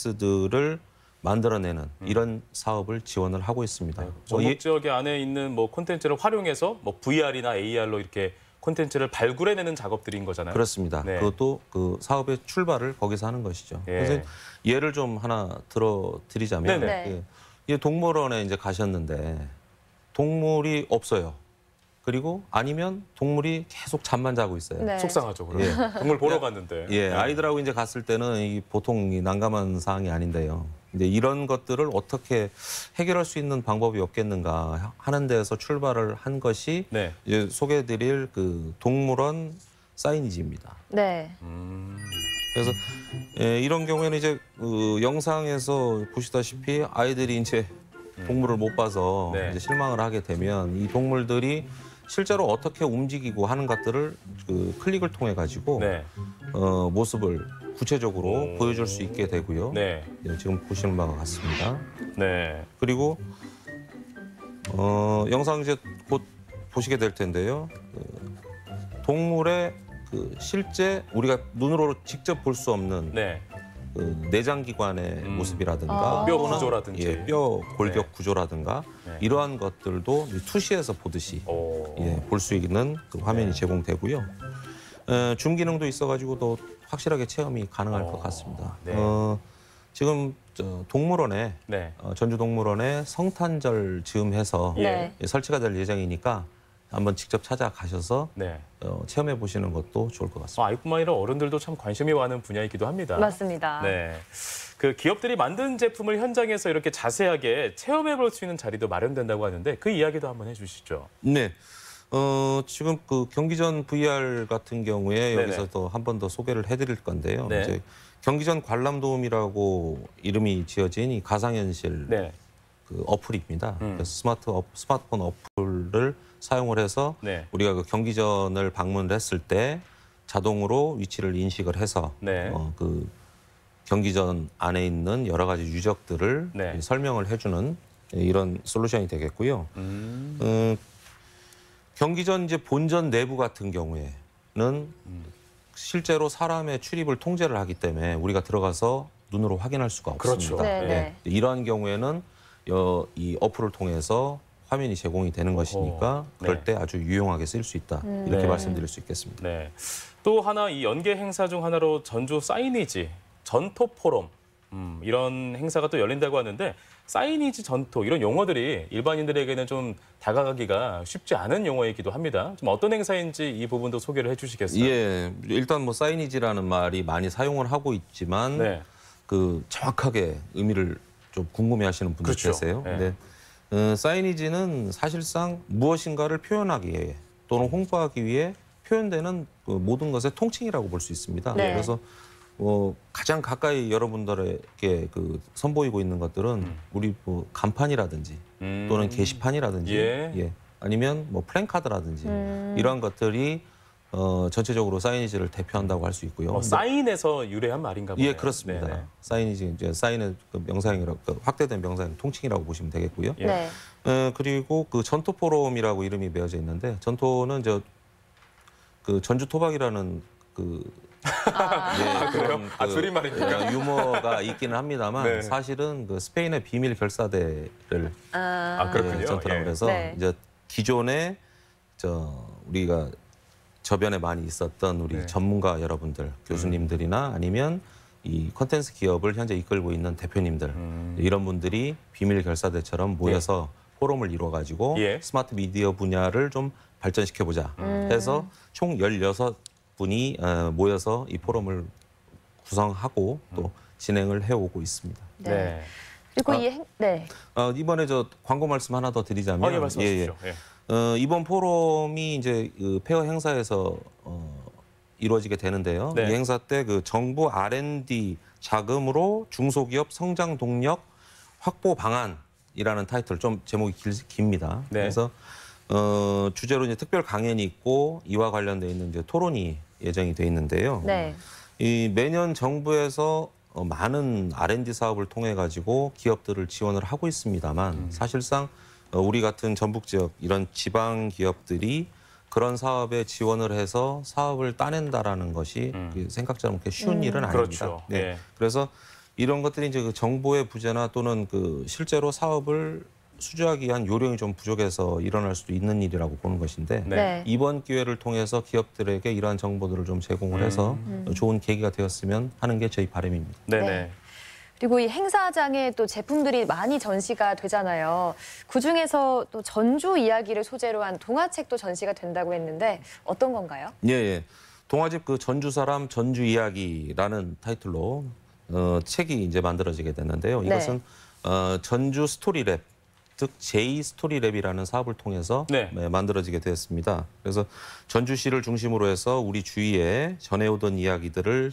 콘텐츠들을 만들어내는 음. 이런 사업을 지원을 하고 있습니다. 뭐 전북 예- 지역에 안에 있는 뭐 콘텐츠를 활용해서 뭐 브이알이나 에이알로 이렇게 콘텐츠를 발굴해내는 작업들인 거잖아요. 그렇습니다. 네. 그것도 그 사업의 출발을 거기서 하는 것이죠. 예. 그래서 예를 좀 하나 들어 드리자면 네네. 예. 이 동물원에 이제 가셨는데 동물이 없어요. 그리고 아니면 동물이 계속 잠만 자고 있어요. 네. 속상하죠. 그럼. 동물 보러 갔는데. 예, 네. 아이들하고 이제 갔을 때는 이 보통 이 난감한 사항이 아닌데요. 근데 이런 것들을 어떻게 해결할 수 있는 방법이 없겠는가 하는 데에서 출발을 한 것이 네. 이제 소개해드릴 그 동물원 사이니지입니다. 네. 그래서 예, 이런 경우에는 이제 그 영상에서 보시다시피 아이들이 이제 동물을 못 봐서 네. 이제 실망을 하게 되면 이 동물들이 실제로 어떻게 움직이고 하는 것들을 그 클릭을 통해 가지고 네. 어, 모습을 구체적으로 오. 보여줄 수 있게 되고요. 네. 예, 지금 보시는 바와 같습니다. 네. 그리고 어, 영상 이제 곧 보시게 될 텐데요. 그 동물의 그 실제 우리가 눈으로 직접 볼 수 없는 네. 그 내장기관의 모습이라든가 아. 뼈 또는, 구조라든지. 예, 뼈 골격 네. 구조라든가 네. 이러한 것들도 이 투시에서 보듯이 오. 예, 볼 수 있는 그 화면이 네. 제공되고요. 에, 줌 기능도 있어가지고 더 확실하게 체험이 가능할 어, 것 같습니다. 네. 어, 지금 저 동물원에 네. 어, 전주동물원에 성탄절 즈음해서 네. 예, 설치가 될 예정이니까 한번 직접 찾아가셔서 네. 어, 체험해 보시는 것도 좋을 것 같습니다. 어, 아이뿐만 아니라 어른들도 참 관심이 많은 분야이기도 합니다. 맞습니다. 네. 그 기업들이 만든 제품을 현장에서 이렇게 자세하게 체험해 볼 수 있는 자리도 마련된다고 하는데 그 이야기도 한번 해주시죠. 네. 어, 지금 그 경기전 브이알 같은 경우에 네네. 여기서 또 한 번 더 소개를 해드릴 건데요. 네. 이제 경기전 관람도움이라고 이름이 지어진 이 가상현실 네. 그 어플입니다. 음. 그래서 스마트 어, 스마트폰 어플을 사용을 해서 네. 우리가 그 경기전을 방문을 했을 때 자동으로 위치를 인식을 해서 네. 어, 그 경기전 안에 있는 여러 가지 유적들을 네. 설명을 해주는 이런 솔루션이 되겠고요. 음. 음, 경기전 이제 본전 내부 같은 경우에는 음. 실제로 사람의 출입을 통제를 하기 때문에 우리가 들어가서 눈으로 확인할 수가 그렇죠. 없습니다. 네, 네. 이러한 경우에는 여, 이 어플을 통해서 화면이 제공이 되는 것이니까 그럴 네. 때 아주 유용하게 쓰일 수 있다. 음. 이렇게 네. 말씀드릴 수 있겠습니다. 네. 또 하나 이 연계 행사 중 하나로 전주 사이니지, 전토 포럼 음, 이런 행사가 또 열린다고 하는데 사이니지 전토 이런 용어들이 일반인들에게는 좀 다가가기가 쉽지 않은 용어이기도 합니다. 좀 어떤 행사인지 이 부분도 소개를 해주시겠어요? 예, 일단 뭐 사이니지라는 말이 많이 사용을 하고 있지만 네. 그 정확하게 의미를 좀 궁금해하시는 분들 그렇죠. 계세요. 네. 네. 어, 사이니지는 사실상 무엇인가를 표현하기 위해 또는 홍보하기 위해 표현되는 그 모든 것의 통칭이라고 볼 수 있습니다. 네. 그래서 어, 가장 가까이 여러분들에게 그 선보이고 있는 것들은 음. 우리 뭐 간판이라든지 음. 또는 게시판이라든지 예. 예. 아니면 뭐 플랜카드라든지 음. 이러한 것들이 어, 전체적으로 사이니지를 대표한다고 할 수 있고요. 어, 사인에서 유래한 말인가 보네요. 예, 그렇습니다. 네네. 사이니지 이제 사인의 그 명사형이라고 그 확대된 명사형 통칭이라고 보시면 되겠고요. 예. 네. 어, 그리고 그 전토 포럼이라고 이름이 매어져 있는데 전토는 저 그 전주 토박이라는 그 아. 예, 그래요? 그런 아, 줄임말입니까? 어, 유머가 있기는 합니다만 네. 사실은 그 스페인의 비밀 결사대를 아, 아, 그렇군요. 예, 전토라고 예. 해서 네. 이제 기존에 저 우리가 저변에 많이 있었던 우리 네. 전문가 여러분들, 교수님들이나 아니면 이 콘텐츠 기업을 현재 이끌고 있는 대표님들 음. 이런 분들이 비밀 결사대처럼 모여서 포럼을 이루어 가지고 예. 스마트 미디어 분야를 좀 발전시켜 보자 음. 해서 총 열여섯 분이 어, 모여서 이 포럼을 구성하고 또 진행을 해오고 있습니다. 네. 네. 그리고 아. 이 행, 네. 어, 이번에 저 광고 말씀 하나 더 드리자면 아, 예, 말씀해 주십시오. 예. 어, 이번 포럼이 이제 그 페어 행사에서 어, 이루어지게 되는데요. 네. 이 행사 때 그 정부 알 앤 디 자금으로 중소기업 성장 동력 확보 방안이라는 타이틀 좀 제목이 길, 깁니다. 네. 그래서 어, 주제로 이제 특별 강연이 있고 이와 관련돼 있는 이제 토론이 예정이 돼 있는데요. 네. 이 매년 정부에서 어, 많은 알 앤 디 사업을 통해 가지고 기업들을 지원을 하고 있습니다만 음. 사실상 어, 우리 같은 전북 지역 이런 지방 기업들이 그런 사업에 지원을 해서 사업을 따낸다라는 것이 음. 그 생각처럼 그렇게 쉬운 음. 일은 아닙니다. 그렇죠. 네. 예. 그래서 이런 것들이 이제 그 정보의 부재나 또는 그 실제로 사업을 수주하기 위한 요령이 좀 부족해서 일어날 수도 있는 일이라고 보는 것인데 네. 네. 이번 기회를 통해서 기업들에게 이러한 정보들을 좀 제공을 해서 음. 좋은 계기가 되었으면 하는 게 저희 바람입니다. 네네. 네. 그리고 이 행사장에 또 제품들이 많이 전시가 되잖아요. 그중에서 또 전주 이야기를 소재로 한 동화책도 전시가 된다고 했는데 어떤 건가요? 예, 예. 동화집 그 전주 사람 전주 이야기라는 타이틀로 어, 책이 이제 만들어지게 됐는데요. 네. 이것은 어, 전주 스토리랩, 즉 제이 스토리랩이라는 사업을 통해서 네. 네, 만들어지게 되었습니다. 그래서 전주시를 중심으로 해서 우리 주위에 전해오던 이야기들을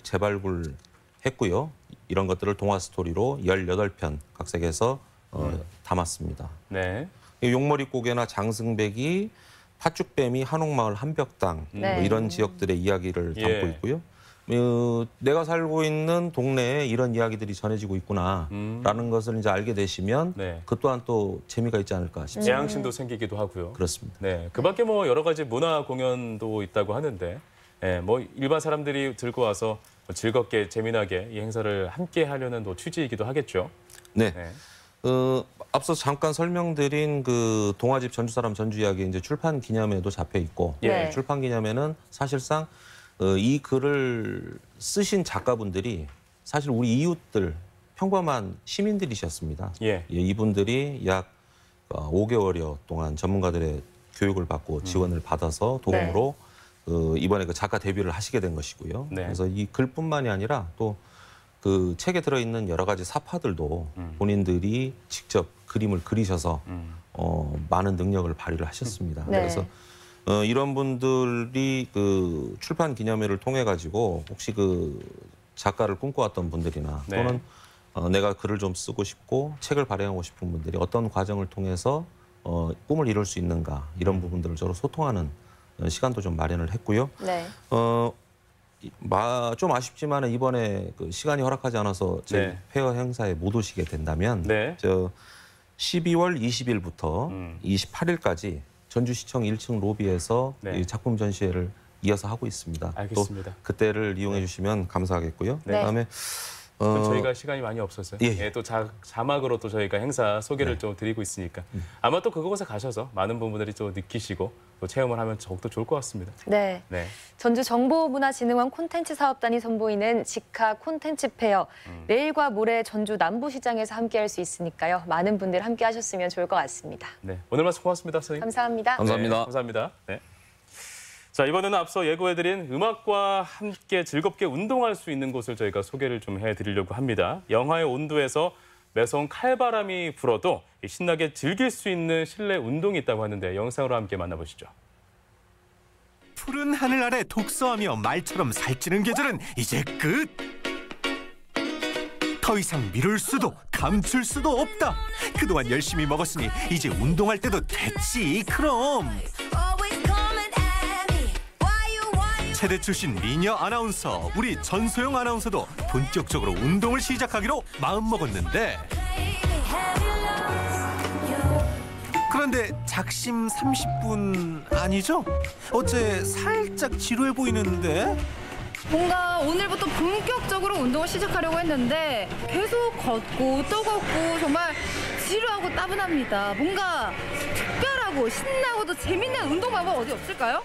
재발굴했고요. 이런 것들을 동화 스토리로 열여덟 편 각색해서 어, 음. 담았습니다. 네. 용머리고개나 장승배기, 팥죽뱀이 한옥마을 한벽당 네. 뭐 이런 지역들의 이야기를 담고 예. 있고요. 어, 내가 살고 있는 동네에 이런 이야기들이 전해지고 있구나라는 음. 것을 이제 알게 되시면 네. 그 또한 또 재미가 있지 않을까 싶습니다. 애양심도 생기기도 하고요. 그렇습니다. 네, 그밖에 뭐 여러 가지 문화 공연도 있다고 하는데, 예, 뭐 일반 사람들이 들고 와서 즐겁게 재미나게 이 행사를 함께 하려는 또 취지이기도 하겠죠. 네. 네. 어, 앞서 잠깐 설명드린 그 동화집 전주 사람 전주 이야기 이제 출판 기념회도 잡혀 있고 예. 출판 기념회는 사실상 어, 이 글을 쓰신 작가분들이 사실 우리 이웃들 평범한 시민들이셨습니다. 예. 예, 이분들이 약 어, 오 개월여 동안 전문가들의 교육을 받고 지원을 받아서 도움으로 어, 이번에 그 작가 데뷔를 하시게 된 것이고요. 네. 그래서 이 글뿐만이 아니라 또 그 책에 들어있는 여러 가지 사파들도 음. 본인들이 직접 그림을 그리셔서 음. 어, 많은 능력을 발휘를 하셨습니다. 네. 그래서 어, 이런 분들이 그 출판 기념회를 통해 가지고 혹시 그 작가를 꿈꿔왔던 분들이나 네. 또는 어, 내가 글을 좀 쓰고 싶고 책을 발행하고 싶은 분들이 어떤 과정을 통해서 어, 꿈을 이룰 수 있는가 이런 부분들을 서로 소통하는 어, 시간도 좀 마련을 했고요. 네. 어, 이- 마, 좀 아쉽지만 이번에 그 시간이 허락하지 않아서 저희 네. 페어 행사에 못 오시게 된다면 네. 저 십이월 이십일부터 음. 이십팔일까지 전주시청 일 층 로비에서 네. 이 작품 전시회를 이어서 하고 있습니다. 알겠습니다. 또 그때를 이용해 주시면 감사하겠고요. 네. 그다음에 어... 어... 저희가 시간이 많이 없었어요. 예. 예, 또 자, 자막으로 또 저희가 행사 소개를 네. 좀 드리고 있으니까 아마 또 그곳에 가셔서 많은 부분들이 좀 느끼시고 또 체험을 하면 더욱더 좋을 것 같습니다. 네. 네. 전주정보문화진흥원 콘텐츠 사업단이 선보이는 직화 콘텐츠 페어. 음. 내일과 모레 전주 남부시장에서 함께할 수 있으니까요. 많은 분들 함께하셨으면 좋을 것 같습니다. 네. 오늘 말씀 고맙습니다, 선생님. 감사합니다. 감사합니다. 네, 감사합니다. 네. 자, 이번에는 앞서 예고해드린 음악과 함께 즐겁게 운동할 수 있는 곳을 저희가 소개를 좀 해드리려고 합니다. 영하의 온도에서 매서운 칼바람이 불어도 신나게 즐길 수 있는 실내 운동이 있다고 하는데 영상으로 함께 만나보시죠. 푸른 하늘 아래 독서하며 말처럼 살찌는 계절은 이제 끝! 더 이상 미룰 수도 감출 수도 없다! 그동안 열심히 먹었으니 이제 운동할 때도 됐지, 그럼! 체대 출신 미녀 아나운서, 우리 전소영 아나운서도 본격적으로 운동을 시작하기로 마음먹었는데 그런데 작심 삼십 분 아니죠? 어째 살짝 지루해 보이는데? 뭔가 오늘부터 본격적으로 운동을 시작하려고 했는데 계속 걷고 또 걷고 정말 지루하고 따분합니다. 뭔가 특별하고 신나고도 재밌는 운동 방법 어디 없을까요?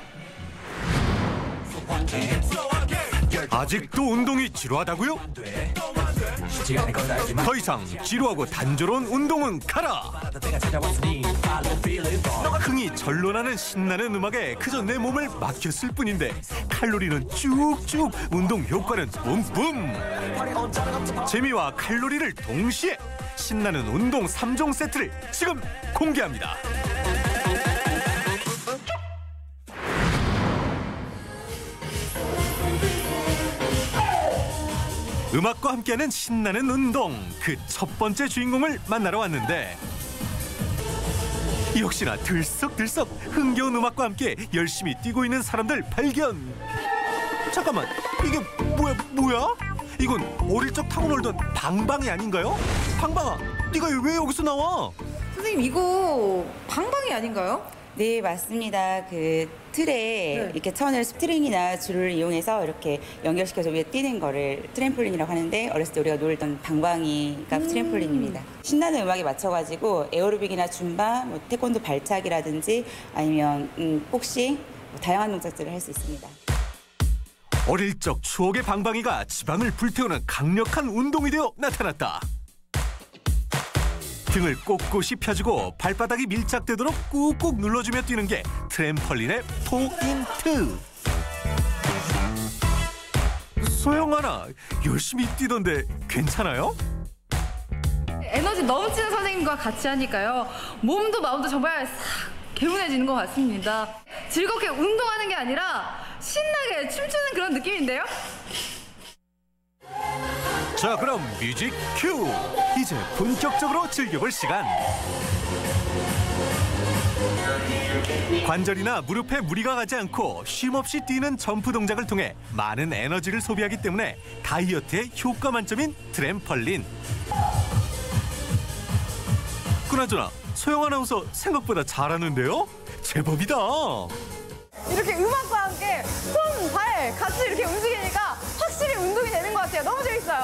아직도 운동이 지루하다고요? 더 이상 지루하고 단조로운 운동은 가라! 흥이 절로나는 신나는 음악에 그저 내 몸을 맡겼을 뿐인데 칼로리는 쭉쭉, 운동 효과는 뿜뿜! 재미와 칼로리를 동시에 신나는 운동 삼 종 세트를 지금 공개합니다. 음악과 함께하는 신나는 운동, 그 첫 번째 주인공을 만나러 왔는데 역시나 들썩들썩 흥겨운 음악과 함께 열심히 뛰고 있는 사람들 발견. 잠깐만, 이게 뭐야 뭐야? 이건 어릴 적 타고 놀던 방방이 아닌가요? 방방아, 네가 왜 여기서 나와? 선생님, 이거 방방이 아닌가요? 네, 맞습니다. 그 틀에 네. 이렇게 천을 스트링이나 줄을 이용해서 이렇게 연결시켜서 위에 뛰는 거를 트램폴린이라고 하는데, 어렸을 때 우리가 놀던 방방이가 음. 트램폴린입니다. 신나는 음악에 맞춰가지고 에어로빅이나 줌바, 뭐 태권도 발차기라든지 아니면 음, 복싱, 뭐 다양한 동작들을 할 수 있습니다. 어릴 적 추억의 방방이가 지방을 불태우는 강력한 운동이 되어 나타났다. 등을 꼿꼿이 펴주고 발바닥이 밀착되도록 꾹꾹 눌러주며 뛰는 게 트램펄린의 포인트. 소영아나, 열심히 뛰던데 괜찮아요? 에너지 넘치는 선생님과 같이 하니까요. 몸도 마음도 정말 싹 개운해지는 것 같습니다. 즐겁게 운동하는 게 아니라 신나게 춤추는 그런 느낌인데요? 자, 그럼 뮤직 큐! 이제 본격적으로 즐겨볼 시간. 관절이나 무릎에 무리가 가지 않고 쉼없이 뛰는 점프 동작을 통해 많은 에너지를 소비하기 때문에 다이어트에 효과 만점인 트램펄린. 그나저나 소영 아나운서 생각보다 잘하는데요? 제법이다. 이렇게 음악과 함께 손, 발 같이 이렇게 움직이니까 확실히 운동이 되는 것 같아요. 너무 재밌어요.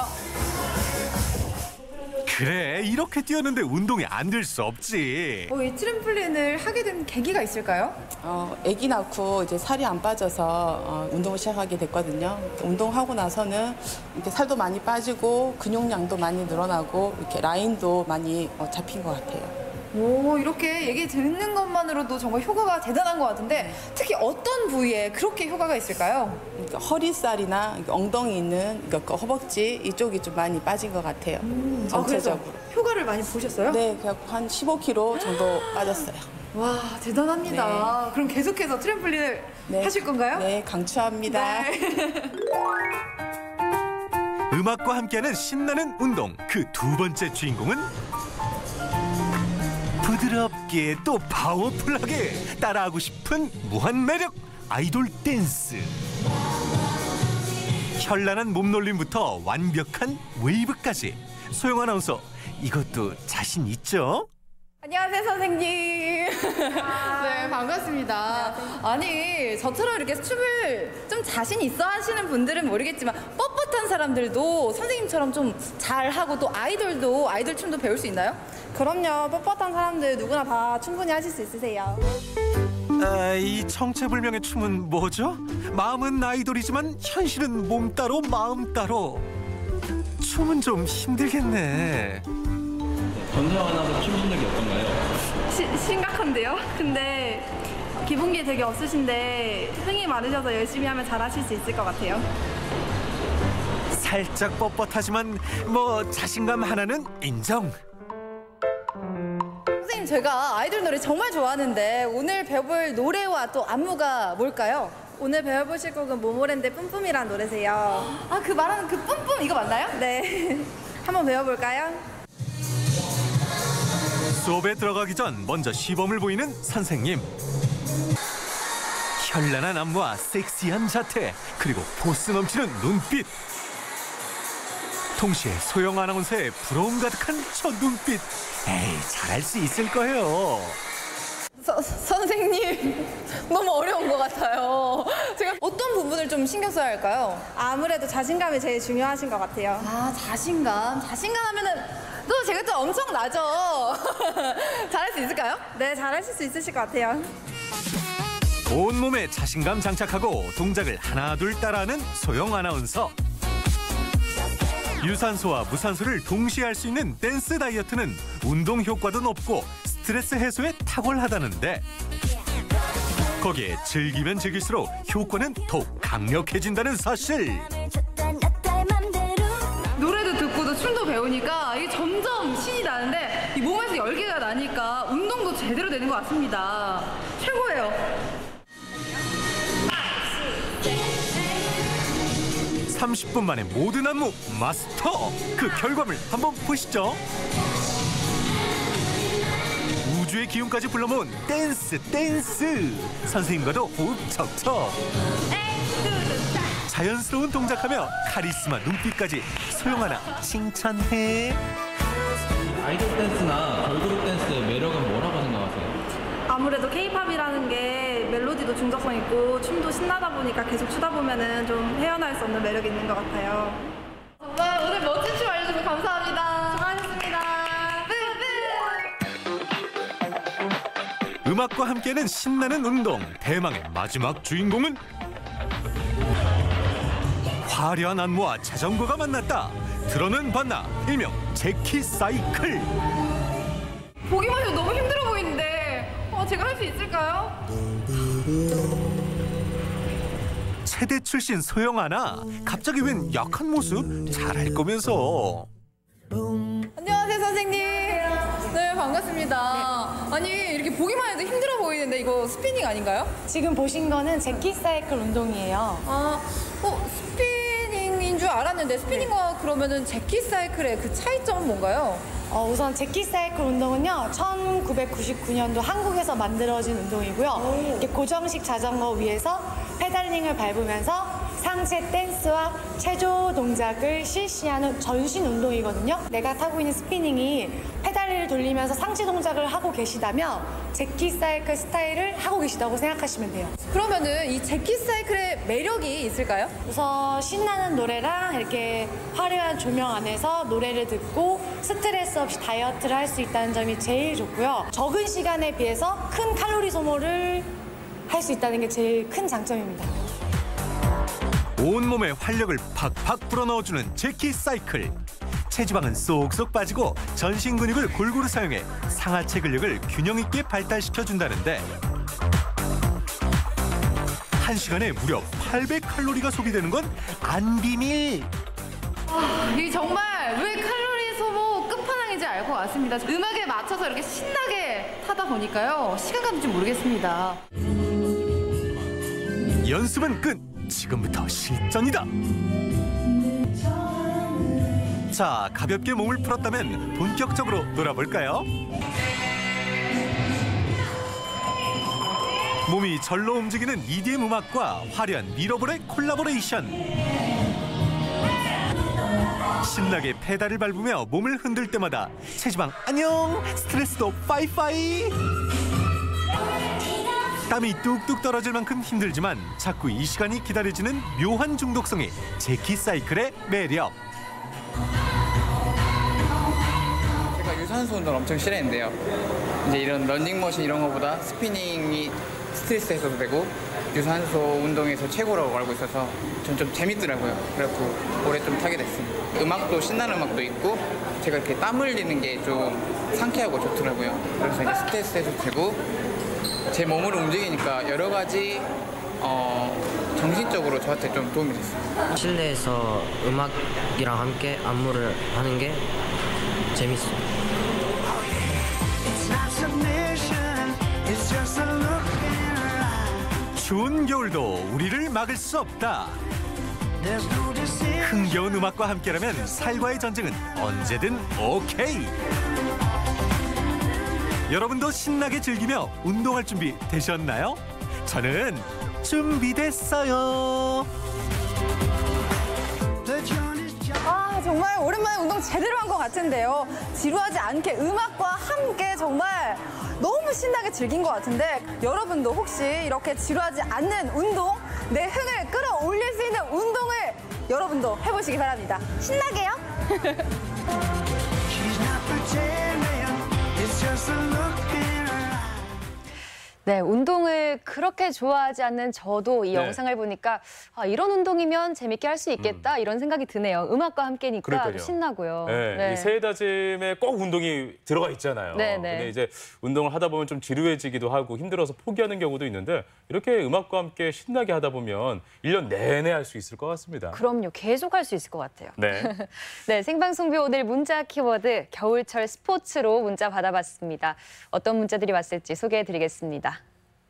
그래, 이렇게 뛰었는데 운동이 안 될 수 없지. 어, 이 트램플린을 하게 된 계기가 있을까요? 어, 아기 낳고 이제 살이 안 빠져서 어, 운동을 시작하게 됐거든요. 운동하고 나서는 이렇게 살도 많이 빠지고 근육량도 많이 늘어나고 이렇게 라인도 많이 어, 잡힌 것 같아요. 오, 이렇게 얘기 듣는 것만으로도 정말 효과가 대단한 것 같은데 특히 어떤 부위에 그렇게 효과가 있을까요? 그러니까 허리살이나 엉덩이 있는 그러니까 허벅지 이쪽이 좀 많이 빠진 것 같아요. 음, 전체적으로. 아, 효과를 많이 보셨어요? 네, 그래갖고 한 십오 킬로그램 정도 빠졌어요. 와, 대단합니다. 네. 그럼 계속해서 트램플린을 네. 하실 건가요? 네, 강추합니다. 네. 음악과 함께하는 신나는 운동, 그 두 번째 주인공은 부드럽게 또 파워풀하게 따라하고 싶은 무한 매력 아이돌 댄스. 현란한 몸놀림부터 완벽한 웨이브까지. 소영 아나운서, 이것도 자신 있죠? 안녕하세요, 선생님. 네, 반갑습니다. 아니, 저처럼 이렇게 춤을 좀 자신 있어 하시는 분들은 모르겠지만 뻣뻣한 뻣뻣한 사람들도 선생님처럼 좀 잘하고 또 아이돌도 아이돌 춤도 배울 수 있나요? 그럼요. 뻣뻣한 사람들 누구나 다 충분히 하실 수 있으세요. 아, 이 정체불명의 춤은 뭐죠? 마음은 아이돌이지만 현실은 몸 따로 마음 따로. 춤은 좀 힘들겠네. 전세영 아나운서 춤 실력이 어떤가요? 시, 심각한데요? 근데 기본기 되게 없으신데 흥이 많으셔서 열심히 하면 잘하실 수 있을 것 같아요. 살짝 뻣뻣하지만 뭐 자신감 하나는 인정. 선생님, 제가 아이돌 노래 정말 좋아하는데 오늘 배워볼 노래와 또 안무가 뭘까요? 오늘 배워보실 곡은 모모랜드의 뿜뿜이란 노래세요. 아, 그 말하는 그 뿜뿜 이거 맞나요? 네. 한번 배워볼까요? 수업에 들어가기 전 먼저 시범을 보이는 선생님. 현란한 안무와 섹시한 자태, 그리고 포스 넘치는 눈빛. 동시에 소영 아나운서의 부러움 가득한 저 눈빛. 에이, 잘할 수 있을 거예요. 서, 선생님, 너무 어려운 것 같아요. 제가 어떤 부분을 좀 신경 써야 할까요? 아무래도 자신감이 제일 중요하신 것 같아요. 아, 자신감. 자신감 하면은 또 제가 또 엄청 나죠. 잘할 수 있을까요? 네, 잘하실 수 있으실 것 같아요. 온몸에 자신감 장착하고 동작을 하나 둘 따라하는 소영 아나운서. 유산소와 무산소를 동시에 할 수 있는 댄스 다이어트는 운동 효과도 높고 스트레스 해소에 탁월하다는데, 거기에 즐기면 즐길수록 효과는 더욱 강력해진다는 사실. 노래도 듣고도 춤도 배우니까 이게 점점 신이 나는데 이 몸에서 열기가 나니까 운동도 제대로 되는 것 같습니다. 최고예요. 삼십 분 만에 모든 안무 마스터! 그 결과물 한번 보시죠. 우주의 기운까지 불러모은 댄스 댄스! 선생님과도 호흡 척척! 자연스러운 동작하며 카리스마 눈빛까지 소영 아나 칭찬해. 아이돌 댄스나 걸그룹 댄스의 매력은 뭐라고 생각하세요? 아무래도 케이팝이라는 게 멜로디도 중독성 있고 춤도 신나다 보니까 계속 추다 보면은 좀 헤어날 수 없는 매력이 있는 것 같아요. 정말 오늘 멋진 춤 알려주셔서 감사합니다. 수고하셨습니다. 음악과 함께하는 신나는 운동, 대망의 마지막 주인공은 화려한 안무와 자전거가 만났다. 들어는 봤나, 일명 제키 사이클. 보기만 해도 너무 힘들어 보이는데 어, 제가 할 수 있을까요? 체대 출신 소영 아나, 갑자기 웬 약한 모습? 잘할 거면서. 안녕하세요, 선생님. 네, 반갑습니다. 아니, 이렇게 보기만 해도 힘들어 보이는데 이거 스피닝 아닌가요? 지금 보신 거는 제키 사이클 운동이에요. 아, 어, 스피닝인 줄 알았는데 스피닝과 그러면은 제키 사이클의 그 차이점은 뭔가요? 어, 우선 제키 사이클 운동은요, 천구백구십구 년도 한국에서 만들어진 운동이고요. 이렇게 고정식 자전거 위에서 페달링을 밟으면서 상체 댄스와 체조 동작을 실시하는 전신 운동이거든요. 내가 타고 있는 스피닝이 페달을 돌리면서 상체 동작을 하고 계시다면 제키 사이클 스타일을 하고 계시다고 생각하시면 돼요. 그러면은 이 제키 사이클의 매력이 있을까요? 우선 신나는 노래랑 이렇게 화려한 조명 안에서 노래를 듣고 스트레스 없이 다이어트를 할 수 있다는 점이 제일 좋고요. 적은 시간에 비해서 큰 칼로리 소모를 할 수 있다는 게 제일 큰 장점입니다. 온몸에 활력을 팍팍 불어넣어주는 제키 사이클. 체지방은 쏙쏙 빠지고 전신 근육을 골고루 사용해 상하체 근력을 균형 있게 발달시켜준다는데, 한 시간에 무려 팔백 칼로리가 소비되는 건 안 비밀. 아, 이게 정말 왜 칼로리 소모 끝판왕인지 알 것 같습니다. 음악에 맞춰서 이렇게 신나게 타다 보니까요, 시간 가는 줄 모르겠습니다. 연습은 끝! 지금부터 실전이다! 자, 가볍게 몸을 풀었다면 본격적으로 놀아볼까요? 몸이 절로 움직이는 이디엠 음악과 화려한 미러볼의 콜라보레이션. 신나게 페달을 밟으며 몸을 흔들 때마다 체지방 안녕, 스트레스도 빠이빠이. 땀이 뚝뚝 떨어질 만큼 힘들지만 자꾸 이 시간이 기다려지는 묘한 중독성이 제키사이클의 매력. 제가 유산소 운동을 엄청 싫어했는데요. 이제 이런 런닝머신 이런 거보다 스피닝이 스트레스 해소도 되고 유산소 운동에서 최고라고 알고 있어서 전 좀 재밌더라고요. 그래갖고 올해 좀 타게 됐습니다. 음악도 신나는 음악도 있고 제가 이렇게 땀 흘리는 게 좀 상쾌하고 좋더라고요. 그래서 이제 스트레스 해소도 되고 제 몸을 움직이니까 여러 가지 어, 정신적으로 저한테 좀 도움이 됐어요. 실내에서 음악이랑 함께 안무를 하는 게 재밌어요. 추운 겨울도 우리를 막을 수 없다. 흥겨운 음악과 함께라면 살과의 전쟁은 언제든 오케이. 여러분도 신나게 즐기며 운동할 준비 되셨나요? 저는 준비됐어요. 아, 정말 오랜만에 운동 제대로 한 것 같은데요. 지루하지 않게 음악과 함께 정말 너무 신나게 즐긴 것 같은데 여러분도 혹시 이렇게 지루하지 않는 운동, 내 흥을 끌어올릴 수 있는 운동을 여러분도 해보시기 바랍니다. 신나게요. 네, 운동을 그렇게 좋아하지 않는 저도 이 네. 영상을 보니까 아, 이런 운동이면 재밌게 할 수 있겠다 이런 생각이 드네요. 음악과 함께니까 그러니까요. 또 신나고요. 네, 네. 이 새해 다짐에 꼭 운동이 들어가 있잖아요. 네, 네. 근데 이제 운동을 하다 보면 좀 지루해지기도 하고 힘들어서 포기하는 경우도 있는데 이렇게 음악과 함께 신나게 하다 보면 일 년 내내 할 수 있을 것 같습니다. 그럼요. 계속 할 수 있을 것 같아요. 네. 네, 생방송비 오늘 문자 키워드 겨울철 스포츠로 문자 받아봤습니다. 어떤 문자들이 왔을지 소개해드리겠습니다.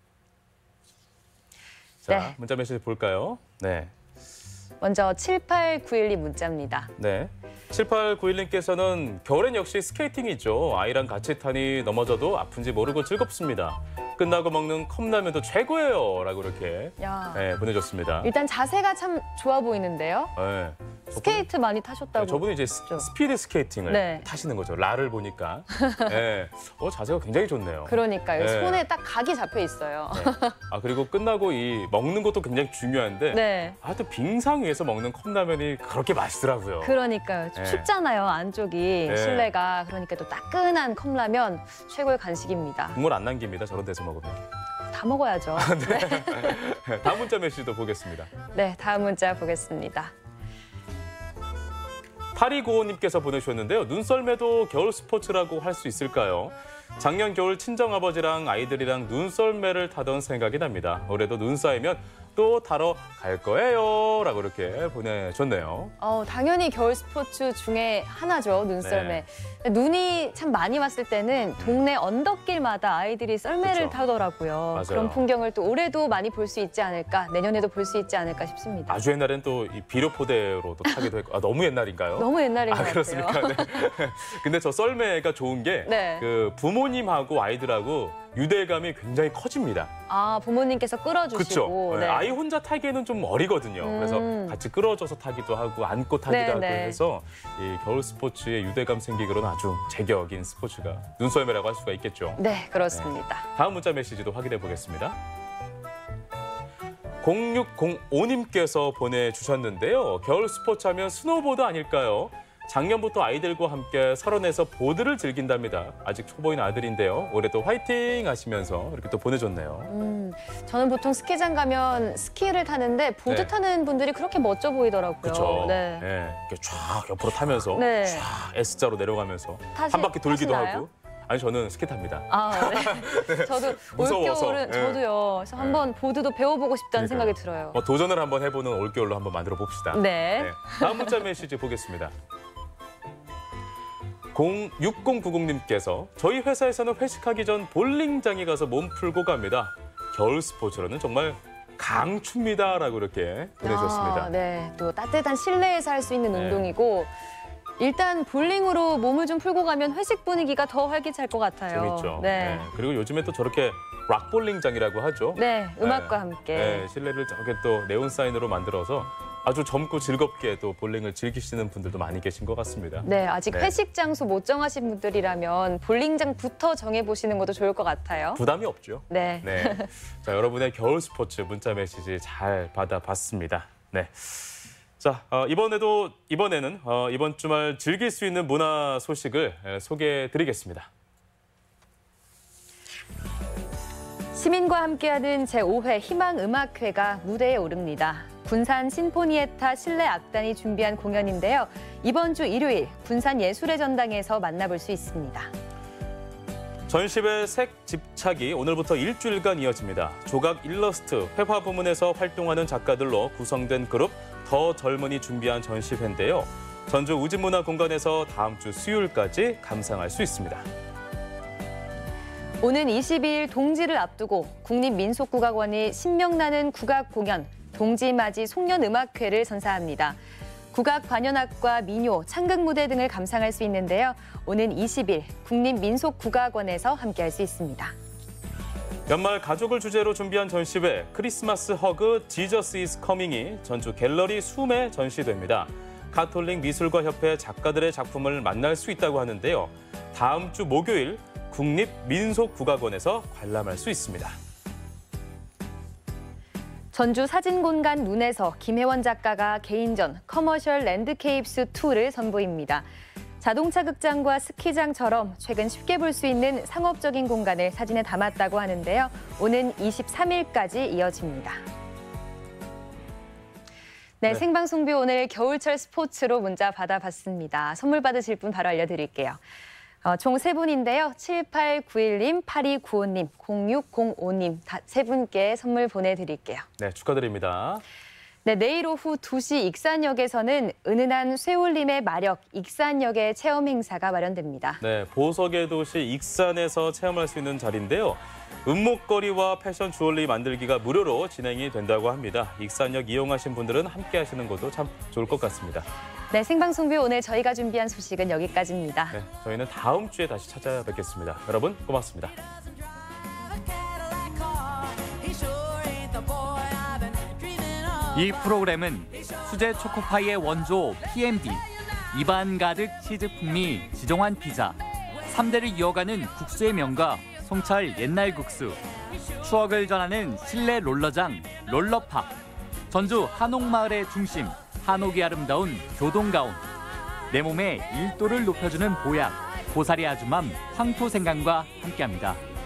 자, 네. 문자 메시지 볼까요? 네. 먼저 칠팔구일이 문자입니다. 네. 칠팔구일님께서는 겨울엔 역시 스케이팅이죠. 아이랑 같이 타니 넘어져도 아픈지 모르고 즐겁습니다. 끝나고 먹는 컵라면도 최고예요. 라고 이렇게 야. 네, 보내줬습니다. 일단 자세가 참 좋아 보이는데요. 네. 스케이트 많이 타셨다고. 네, 저분이 이제 스, 스피드 스케이팅을 네. 타시는 거죠. 라를 보니까. 네. 어, 자세가 굉장히 좋네요. 그러니까요. 네. 손에 딱 각이 잡혀 있어요. 네. 아, 그리고 끝나고 이 먹는 것도 굉장히 중요한데 네. 아, 또 빙상 위에서 먹는 컵라면이 그렇게 맛있더라고요. 그러니까요. 네. 춥잖아요, 안쪽이. 네. 실내가. 그러니까 또 따끈한 컵라면 최고의 간식입니다. 국물 안 남깁니다. 저런 데서 먹으면. 다 먹어야죠. 네. 다음 문자 메시지도 보겠습니다. 네, 다음 문자 보겠습니다. 팔이구오님께서 보내주셨는데요. 눈썰매도 겨울 스포츠라고 할 수 있을까요? 작년 겨울 친정아버지랑 아이들이랑 눈썰매를 타던 생각이 납니다. 올해도 눈 쌓이면 또 타러 갈 거예요. 라고 이렇게 보내줬네요. 어, 당연히 겨울 스포츠 중에 하나죠, 눈썰매. 네. 눈이 참 많이 왔을 때는 동네 언덕길마다 아이들이 썰매를 그쵸. 타더라고요. 맞아요. 그런 풍경을 또 올해도 많이 볼 수 있지 않을까, 내년에도 볼 수 있지 않을까 싶습니다. 아주 옛날엔 또 이 비료포대로도 타기도 했고, 아, 너무 옛날인가요? 너무 옛날인 아, 것 같아요. 그렇습니까? 네. 근데 저 썰매가 좋은 게 네. 그 부모님하고 아이들하고 유대감이 굉장히 커집니다. 아, 부모님께서 끌어주시고. 그렇죠. 네. 아이 혼자 타기에는 좀 어리거든요. 음. 그래서 같이 끌어줘서 타기도 하고 안고 타기도 네, 하고 네. 해서 이 겨울 스포츠에 유대감 생기기로는 아주 제격인 스포츠가 눈썰매라고 할 수가 있겠죠. 네, 그렇습니다. 다음 문자 메시지도 확인해 보겠습니다. 공육공오님께서 보내주셨는데요. 겨울 스포츠 하면 스노보드 아닐까요? 작년부터 아이들과 함께 설원에서 보드를 즐긴답니다. 아직 초보인 아들인데요. 올해도 화이팅 하시면서 이렇게 또 보내줬네요. 음, 저는 보통 스키장 가면 스키를 타는데 보드 네. 타는 분들이 그렇게 멋져 보이더라고요. 그렇죠. 네. 네. 이렇게 쫙 옆으로 타면서 네. 쫙 S자로 내려가면서 타시- 한 바퀴 돌기도 타시나요? 하고. 아니 저는 스키 탑니다. 아, 네. 저도 무서워서. 올겨울은 네. 저도요. 그래서 한번 보드도 배워보고 싶다는 생각이 들어요. 뭐 도전을 한번 해보는 올겨울로 한번 만들어 봅시다. 네. 다음 문자 메시지 보겠습니다. 공육공구공님께서 저희 회사에서는 회식하기 전 볼링장에 가서 몸 풀고 갑니다. 겨울 스포츠로는 정말 강추입니다라고 이렇게 보내주셨습니다. 아, 네. 또 따뜻한 실내에서 할 수 있는 네. 운동이고 일단 볼링으로 몸을 좀 풀고 가면 회식 분위기가 더 활기찰 것 같아요. 재밌죠. 네. 네. 그리고 요즘에 또 저렇게 락볼링장이라고 하죠. 네, 음악과 함께. 네, 실내를 저렇게 또 네온 사인으로 만들어서 아주 젊고 즐겁게 또 볼링을 즐기시는 분들도 많이 계신 것 같습니다. 네, 아직 네. 회식 장소 못 정하신 분들이라면 볼링장부터 정해보시는 것도 좋을 것 같아요. 부담이 없죠. 네. 네. 자, 여러분의 겨울 스포츠 문자 메시지 잘 받아봤습니다. 네. 자, 어, 이번에도 이번에는 어, 이번 주말 즐길 수 있는 문화 소식을 에, 소개해드리겠습니다. 시민과 함께하는 제오 회 희망음악회가 무대에 오릅니다. 군산 심포니에타 실내 악단이 준비한 공연인데요. 이번 주 일요일 군산 예술의 전당에서 만나볼 수 있습니다. 전시회 색 집착이 오늘부터 일주일간 이어집니다. 조각 일러스트, 회화 부문에서 활동하는 작가들로 구성된 그룹 더 젊은이 준비한 전시회인데요. 전주 우진문화공간에서 다음 주 수요일까지 감상할 수 있습니다. 오는 이십이일 동지를 앞두고 국립민속국악원이 신명나는 국악 공연 동지맞이 송년음악회를 선사합니다. 국악 관현악과 민요, 창극 무대 등을 감상할 수 있는데요. 오는 이십일 국립민속국악원에서 함께할 수 있습니다. 연말 가족을 주제로 준비한 전시회 크리스마스 허그 지저스 이즈 커밍이 전주 갤러리 숨에 전시됩니다. 가톨릭 미술가 협회 작가들의 작품을 만날 수 있다고 하는데요. 다음 주 목요일 국립민속국악원에서 관람할 수 있습니다. 전주 사진공간 눈에서 김혜원 작가가 개인전 커머셜 랜드케이프스 이를 선보입니다. 자동차 극장과 스키장처럼 최근 쉽게 볼 수 있는 상업적인 공간을 사진에 담았다고 하는데요. 오는 이십삼일까지 이어집니다. 네, 네. 생방송비 오늘 겨울철 스포츠로 문자 받아봤습니다. 선물 받으실 분 바로 알려드릴게요. 어, 총 세 분인데요. 칠팔구일님, 팔이구오님, 공육공오님 다 세 분께 선물 보내드릴게요. 네, 축하드립니다. 네, 내일 오후 두 시 익산역에서는 은은한 쇠올림의 마력 익산역의 체험 행사가 마련됩니다. 네, 보석의 도시 익산에서 체험할 수 있는 자리인데요. 은목걸이와 패션 주얼리 만들기가 무료로 진행이 된다고 합니다. 익산역 이용하신 분들은 함께 하시는 것도 참 좋을 것 같습니다. 네, 생방송비 오늘 저희가 준비한 소식은 여기까지입니다. 네, 저희는 다음 주에 다시 찾아뵙겠습니다. 여러분 고맙습니다. 이 프로그램은 수제 초코파이의 원조 피엠디, 입안 가득 치즈 풍미 지정환 피자, 삼 대를 이어가는 국수의 명가 송철 옛날 국수, 추억을 전하는 실내 롤러장 롤러팝, 전주 한옥마을의 중심 한옥이 아름다운 교동가온, 내 몸의 일도를 높여주는 보약 고사리 아주맘 황토생강과 함께합니다.